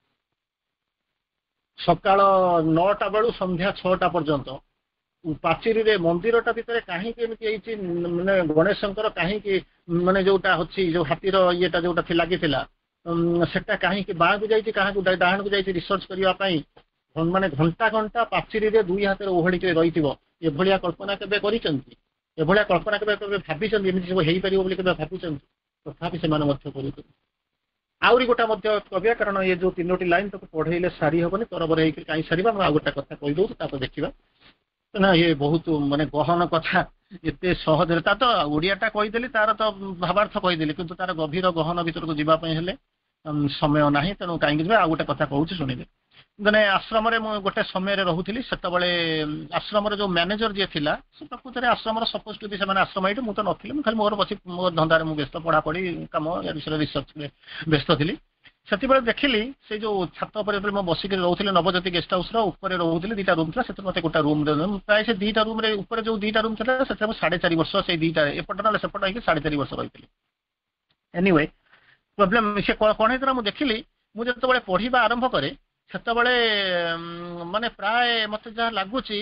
ସକାଳ 9ଟା ବେଳୁ ସନ୍ଧ୍ୟା 6ଟା ପର୍ଯ୍ୟନ୍ତ ପାଚିରୀରେ ମନ୍ଦିରଟା ଭିତରେ କାହିଁକି ଏମିତି ହେଇଛି ମାନେ ଗଣେଶଙ୍କର କାହିଁକି ମାନେ ଯୋଉଟା ଅଛି ଯୋଉ ହାତୀର ଇଏଟା ଯୋଉଟା ଲାଗିଥିଲା ସେଟା କାହିଁକି ବାଁକୁ ଯାଇଛି କାହାକୁ ଡାହାଣକୁ ଯାଇଛି ରିସର୍ଚ୍ଚ କରିବା ପାଇଁ ମାନେ ଘଣ୍ଟା ଘଣ୍ଟା ପାଚିରୀରେ 2 ହାତରେ ଓହଳିକି ରହିଥିବ। ଏଭଳିଆ କଳ୍ପନା କେବେ କରିଛନ୍ତି? ଏଭଳିଆ କଳ୍ପନା କେବେ ଭାବିଛନ୍ତି ଏମିତି ସବୁ ହେଇପାରିବ ବୋଲି କେବେ ଭାବୁଛନ୍ତି? ତଥାପି ସେମାନେ ମଧ୍ୟ କରୁଛନ୍ତି। ଆହୁରି ଗୋଟେ ମଧ୍ୟ କହିବା, କାରଣ ଏ ଯୋଉ 3ଟି ଲାଇନ ତାକୁ ପଢେଇଲେ ସାରି ହବନି, ତରବର ହେଇକି କାହିଁ ସାରିବା। ମୁଁ ଆଉ ଗୋଟେ କଥା କହିଦଉଛି ତାପରେ ଦେଖିବା ନା ଇଏ ବହୁତ ମାନେ ଗହନ କଥା। ଏତେ ସହଜରେ ତା ତ ଓଡିଆଟା କହିଦେଲି, ତାର ତ ଭାବାର୍ଥ କହିଦେଲି, କିନ୍ତୁ ତାର ଗଭୀର ଗହନ ଭିତରକୁ ଯିବା ପାଇଁ ହେଲେ ସମୟ ନାହିଁ। ତେଣୁ କାହିଁକି ଯିବା, ଆଉ ଗୋଟେ କଥା କହୁଛି ଶୁଣିବେ। ମାନେ ଆଶ୍ରମରେ ମୁଁ ଗୋଟେ ସମୟରେ ରହୁଥିଲି, ସେତେବେଳେ ଆଶ୍ରମର ଯୋଉ ମ୍ୟାନେଜର ଯିଏ ଥିଲା ସେ ପ୍ରକୃତରେ ଆଶ୍ରମର ସପୋଜ ଟୁ ବି ସେମାନେ ଆଶ୍ରମ ଏଇଠି, ମୁଁ ତ ନଥିଲି, ମୁଁ ଖାଲି ମୋର ବସି ମୋ ଧନ୍ଦାରେ ମୁଁ ବ୍ୟସ୍ତ, ପଢାପଢି କାମ ଏ ବିଷୟରେ ରିସର୍ଚ୍ଚରେ ବ୍ୟସ୍ତ ଥିଲି। ସେତେବେଳେ ଦେଖିଲି ସେ ଯୋଉ ଛାତ ଉପରେ ଯେତେବେଳେ ମୁଁ ବସିକି ରହୁଥିଲି ନବଜ୍ୟୋତି ଗେଷ୍ଟ ହାଉସର ଉପରେ ରହୁଥିଲି, 2ଟା ରୁମ୍ ଥିଲା, ସେଥିରେ ମତେ ଗୋଟେ ରୁମ୍ ପ୍ରାୟ ସେ 2ଟା ରୁମ୍ରେ ଉପରେ ଯୋଉ 2ଟା ରୁମ୍ ଥିଲା ସେଥିରେ ମୁଁ 4.5 ବର୍ଷ ସେଇ 2ଟା ଏପଟ ନହେଲେ ସେପଟ ହେଇକି 4.5 ବର୍ଷ ରହିଥିଲି। ଏନିୱେ ପ୍ରୋବ୍ଲେମ ସେ କଣ ହେଇଥିଲା ମୁଁ ଦେଖିଲି, ମୁଁ ଯେତେବେଳେ ପଢିବା ଆରମ୍ଭ କରେ ସେତେବେଳେ ମାନେ ପ୍ରାୟ ମତେ ଯାହା ଲାଗୁଛି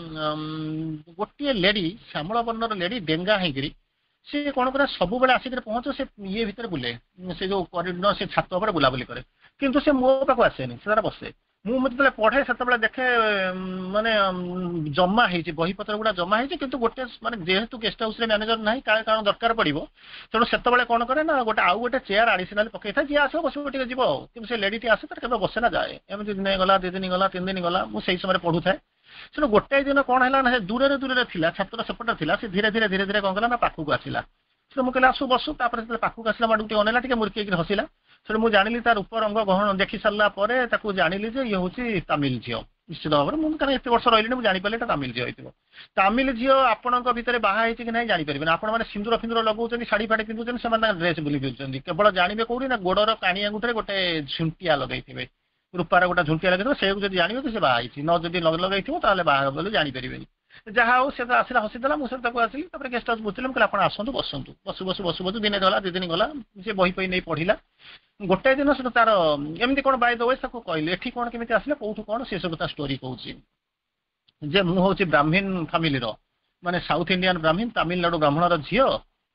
ଗୋଟିଏ ଲେଡି ଶ୍ୟାମଳ ବର୍ଣ୍ଣର ଲେଡି ଡେଙ୍ଗା ହେଇକିରି ସେ କଣ କରେ ସବୁବେଳେ ଆସିକିରି ପହଞ୍ଚ ସେ ଇଏ ଭିତରେ ବୁଲେ ସେ ଯୋଉ କରିଡର ସେ ଛାତ ଉପରେ ବୁଲାବୁଲି କରେ କିନ୍ତୁ ସେ ମୋ ପାଖକୁ ଆସେନି ସେ ତାର ବସେ ମୁଁ ଯେତେବେଳେ ପଢେ ସେତେବେଳେ ଦେଖେ ମାନେ ଜମା ହେଇଛି ବହିପତ୍ର ଗୁଡା ଜମା ହେଇଛି କିନ୍ତୁ ଗୋଟେ ମାନେ ଯେହେତୁ ଗେଷ୍ଟ ହାଉସରେ ମ୍ୟାନେଜର ନାହିଁ କାଳେ କାରଣ ଦରକାର ପଡିବ ତେଣୁ ସେତେବେଳେ କଣ କରେ ନା ଗୋଟେ ଆଉ ଗୋଟେ ଚେୟାର ଆଡିସନାଲି ପକେଇଥାଏ ଯିଏ ଆସିବ ବସିବ ଟିକେ ଯିବ ଆଉ କିନ୍ତୁ ସେ ଲେଡିଟି ଆସେ ତାର କେବେ ବସେ ନା ଯାଏ ଏମିତି ଦିନ ଗଲା 2 ଦିନ ଗଲା 3 ଦିନ ଗଲା ମୁଁ ସେଇ ସମୟରେ ପଢୁଥାଏ ସେଠୁ ଗୋଟାଏ ଦିନ କଣ ହେଲା ନା ସେ ଦୂରରେ ଦୂରରେ ଥିଲା ଛାତ୍ର ସେପଟେ ଥିଲା ସେ ଧୀରେ ଧୀରେ କଣ କଲା ନା ପାଖକୁ ଆସିଲା ସେଠୁ ମୁଁ କହିଲି ଆସୁ ବସୁ ତାପରେ ଯେତେବେଳେ ପାଖକୁ ଆସିଲା ମାଡକୁ ଟିକେ ଅନେଇଲା ଟିକେ ମୁର୍କି ହେଇକି ହସିଲା ସେଠୁ ମୁଁ ଜାଣିଲି ତାର ରୂପ ରଙ୍ଗ ଗହଣ ଦେଖି ସାରିଲା ପରେ ତାକୁ ଜାଣିଲି ଯେ ଇଏ ହଉଛି ତାମିଲ ଝିଅ ନିଶ୍ଚିତ ଭାବରେ ମୁଁ କାରଣ ଏତେ ବର୍ଷ ରହିଲିଣି ମୁଁ ଜାଣିପାରିଲି ଏଟା ତାମିଲ ଝିଅ ହେଇଥିବ ତାମିଲ ଝିଅ ଆପଣଙ୍କ ଭିତରେ ବାହା ହେଇଛି କି ନାହିଁ ଜାଣିପାରିବେନି ଆପଣ ମାନେ ସିନ୍ଦୁର ଫିନ୍ଦୁର ଲଗାଉଛନ୍ତି ଶାଢୀ ଫାଡି ପିନ୍ଧୁଛନ୍ତି ସେମାନେ ତାଙ୍କ ଡ୍ରେସ ବୁଲି ପିନ୍ଧୁଛନ୍ତି କେବଳ ଜାଣିବେ କୋଉଠି ନା ଗୋଡର କାଣି ଆଙ୍ଗୁଠିରେ ଗୋଟେ ଝୁଣ୍ଟିଆ ଲଗେଇଥିବେ ରୂପାର ଗୋଟେ ଝୁଣ୍ଟିଆ ଲଗେଇଥିବ ସେକୁ ଯଦି ଜାଣିବେ ତ ସେ ବାହା ହେଇଛି ନ ଯଦି ଲଗେଇଥିବ ତାହେଲେ ବାହା ବୋଲି ଜାଣିପାରିବେନି ଯାହା ହଉ ସେ ତ ଆସିଲା ହସିଦେଲା ମୁଁ ସେଠୁ ତାକୁ ଆସିଲି ତାପରେ ଗେଷ୍ଟ ହାଉସ୍ ବୁଝିଲି ମୁଁ କହିଲି ଆପଣ ଆସନ୍ତୁ ବସନ୍ତୁ ବସୁ ଦିନେ ଗଲା 2 ଦିନ ଗଲା ସେ ବହି ଫହି ନେଇ ପଢିଲା ଗୋଟାଏ ଦିନ ସେଠୁ ତାର ଏମିତି କଣ ବାଇ ଦ ୱେ ତାକୁ କହିଲି ଏଠି କଣ କେମିତି ଆସିଲା କୋଉଠୁ କଣ ସେ ସବୁ ତା ଷ୍ଟୋରି କହୁଛି ଯେ ମୁଁ ହଉଛି ବ୍ରାହ୍ମୀଣ ଫାମିଲିର ମାନେ ସାଉଥ ଇଣ୍ଡିଆନ ବ୍ରାହ୍ମୀଣ ତାମିଲନାଡୁ ବ୍ରାହ୍ମଣର ଝିଅ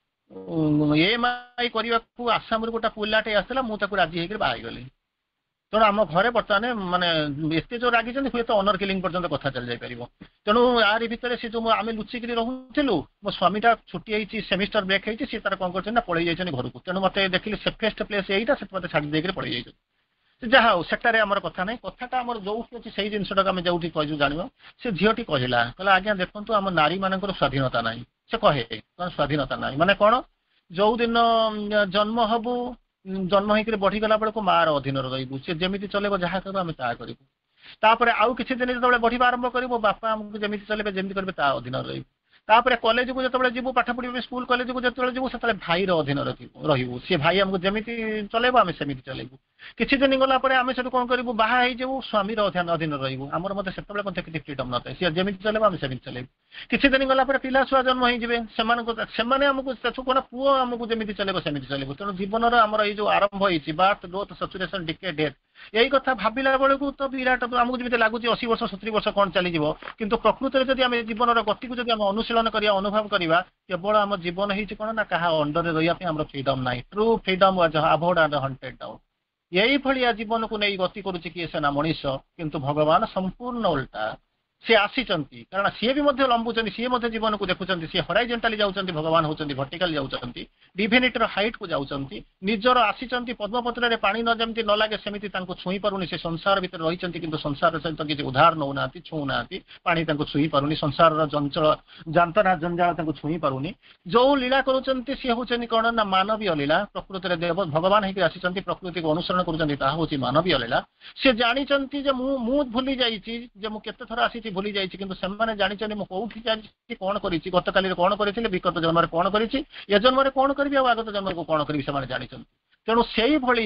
ଏଏମଆଇ କରିବାକୁ ଆସାମରୁ ଗୋଟେ ପିଲାଟେ ଆସିଥିଲା ମୁଁ ତାକୁ ରାଜି ହେଇକି ବାହା ହେଇଗଲି ତେଣୁ ଆମ ଘରେ ବର୍ତ୍ତମାନ ମାନେ ଏତେ ଯୋଉ ରାଗିଛନ୍ତି ହୁଏତ ଅନର କିଲିଂ ପର୍ଯ୍ୟନ୍ତ କଥା ଚାଲି ଯାଇପାରିବ ତେଣୁ ଆରି ଭିତରେ ସେ ଯୋଉ ଆମେ ଲୁଚିକିରି ରହୁଥିଲୁ ମୋ ସ୍ୱାମୀଟା ଛୁଟି ହେଇଛି ସେମିଷ୍ଟର ବ୍ରେକ୍ ହେଇଛି ସେ ତାର କଣ କରୁଛନ୍ତି ନା ପଳେଇ ଯାଇଛନ୍ତି ଘରକୁ ତେଣୁ ମତେ ଦେଖିଲି ସେଫେଷ୍ଟ ପ୍ଲେସ୍ ଏଇଟା ସେ ମତେ ଛାଡି ଦେଇକି ପଳେଇ ଯାଇଛନ୍ତି ଯାହା ହଉ ସେଟାରେ ଆମର କଥା ନାହିଁ କଥାଟା ଆମର ଯୋଉଠି ଅଛି ସେଇ ଜିନିଷଟାକୁ ଆମେ ଯୋଉଠି କହିଛୁ ଜାଣିବ ସେ ଝିଅଟି କହିଲା ଆଜ୍ଞା ଦେଖନ୍ତୁ ଆମ ନାରୀ ମାନଙ୍କର ସ୍ୱାଧୀନତା ନାହିଁ ସେ କହେ କଣ ସ୍ୱାଧୀନତା ନାହିଁ ମାନେ କଣ ଯୋଉ ଦିନ ଜନ୍ମ ହବୁ ଜନ୍ମ ହେଇକିରି ବଢିଗଲା ବେଳକୁ ମାର ଅଧୀନରେ ରହିବୁ ସେ ଯେମିତି ଚଲେଇବ ଯାହା କରିବ ଆମେ ତାହା କରିବୁ ତାପରେ ଆଉ କିଛି ଦିନ ଯେତେବେଳେ ବଢିବା ଆରମ୍ଭ କରିବୁ ବାପା ଆମକୁ ଯେମିତି ଚଲେଇବେ ଯେମିତି କରିବେ ତା ଅଧୀନରେ ରହିବୁ ତାପରେ କଲେଜକୁ ଯେତେବେଳେ ଯିବୁ ପାଠ ପଢିବୁ ସ୍କୁଲ କଲେଜକୁ ଯେତେବେଳେ ଯିବୁ ସେତେବେଳେ ଭାଇର ଅଧୀନରେ ରହିବୁ ସେ ଭାଇ ଆମକୁ ଯେମିତି ଚଲେଇବ ଆମେ ସେମିତି ଚଲେଇବୁ କିଛି ଦିନ ଗଲା ପରେ ଆମେ ସେଠୁ କଣ କରିବୁ ବାହା ହେଇଯିବୁ ସ୍ୱାମୀର ଅଧୀନରେ ରହିବୁ ଆମର ମଧ୍ୟ ସେତେବେଳେ ମଧ୍ୟ କିଛି ଫ୍ରିଡମ ନଥାଏ ସିଏ ଯେମିତି ଚଲେଇବ ଆମେ ସେମିତି ଚଲେଇବୁ କିଛି ଦିନ ଗଲା ପରେ ପିଲା ଛୁଆ ଜନ୍ମ ହେଇଯିବେ ସେମାନେ ଆମକୁ କଣ ପୁଅ ଆମକୁ ଯେମିତି ଚଲେଇବ ସେମିତି ଚଲେଇବୁ ତେଣୁ ଜୀବନର ଆମର ଏଇ ଯୋଉ ଆରମ୍ଭ ହେଇଛି birth growth saturation decay death ଏଇ କଥା ଭାବିଲା ବେଳକୁ ତ ବିରାଟ ଆମକୁ ଯେମିତି ଲାଗୁଛି 80 ବର୍ଷ 70 ବର୍ଷ କଣ ଚାଲିଯିବ କିନ୍ତୁ ପ୍ରକୃତରେ ଯଦି ଆମେ ଜୀବନର ଗତିକୁ ଯଦି ଆମେ ଅନୁଶୀଳନ କରିବା ଅନୁଭବ କରିବା କେବଳ ଆମ ଜୀବନ ହେଇଛି କଣ ନା କାହା ଅଣ୍ଡରରେ ରହିବା ପାଇଁ ଆମର ଫ୍ରିଡମ ନାହିଁ true freedom avoid and hunted down ଏଇଭଳିଆ ଜୀବନକୁ ନେଇ ଗତି କରୁଛି କିଏ ସେନା ମଣିଷ କିନ୍ତୁ ଭଗବାନ ସମ୍ପୂର୍ଣ୍ଣ ଓଲଟା ସେ ଆସିଛନ୍ତି କାରଣ ସିଏ ବି ମଧ୍ୟ ଲମ୍ବୁଛନ୍ତି ସିଏ ମଧ୍ୟ ଜୀବନକୁ ଦେଖୁଛନ୍ତି ସିଏ ହରାଇଜେଣ୍ଟାଲି ଯାଉଛନ୍ତି ଭଗବାନ ହଉଛନ୍ତି ଭର୍ଟିକାଲି ଯାଉଛନ୍ତି ଡିଭିନିଟିର ହାଇଟ୍ କୁ ଯାଉଛନ୍ତି ନିଜର ଆସିଛନ୍ତି ପଦ୍ମପତ୍ରରେ ପାଣି ନ ଯେମିତି ନ ଲାଗେ ସେମିତି ତାଙ୍କୁ ଛୁଇଁ ପାରୁନି ସେ ସଂସାର ଭିତରେ ରହିଛନ୍ତି କିନ୍ତୁ ସଂସାର ସହିତ କିଛି ଉଦ୍ଧାର ନଉନାହାନ୍ତି ଛୁଉଁନାହାନ୍ତି ପାଣି ତାଙ୍କୁ ଛୁଇଁ ପାରୁନି ସଂସାରର ଚଞ୍ଚଳ ଯାନ୍ତ୍ରଣା ଜଞ୍ଜାଳ ତାଙ୍କୁ ଛୁଇଁ ପାରୁନି ଯୋଉ ଲୀଳା କରୁଛନ୍ତି ସିଏ ହଉଛନ୍ତି କଣ ନା ମାନବୀୟ ଲୀଳା ପ୍ରକୃତିରେ ଦେବ ଭଗବାନ ହେଇକି ଆସିଛନ୍ତି ପ୍ରକୃତିକୁ ଅନୁସରଣ କରୁଛନ୍ତି ତାହା ହଉଛି ମାନବୀୟ ଲୀଳା ସେ ଜାଣିଛନ୍ତି ଯେ ମୁଁ ଭୁଲି ଯାଇଛି ଯେ ମୁଁ କେତେ ଥର ଆସିଛି ଭୁଲି ଯାଇଛି କିନ୍ତୁ ସେମାନେ ଜାଣିଛନ୍ତି ମୁଁ କୋଉଠି ଯାଇଛି କଣ କରିଛି ଗତକାଲିରେ କଣ କରିଥିଲି ବିଗତ ଜନ୍ମରେ କଣ କରିଛି ଏ ଜନ୍ମରେ କଣ କରିବି ଆଉ ଆଗତ ଜନ୍ମକୁ କଣ କରିବି ସେମାନେ ଜାଣିଛନ୍ତି ତେଣୁ ସେଇଭଳି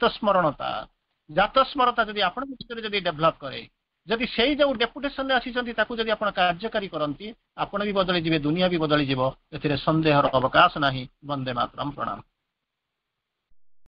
ଜାତସ୍ମରତା ଯଦି ଆପଣଙ୍କ ଭିତରେ ଯଦି ଡେଭଲପ କରେ ଯଦି ସେଇ ଯୋଉ ଡେପୁଟେସନରେ ଆସିଛନ୍ତି ତାକୁ ଯଦି ଆପଣ କାର୍ଯ୍ୟକାରୀ କରନ୍ତି ଆପଣ ବି ବଦଳିଯିବେ ଦୁନିଆ ବି ବଦଳିଯିବ ଏଥିରେ ସନ୍ଦେହର ଅବକାଶ ନାହିଁ ବନ୍ଦେ ମାତରମ୍ ପ୍ରଣାମ।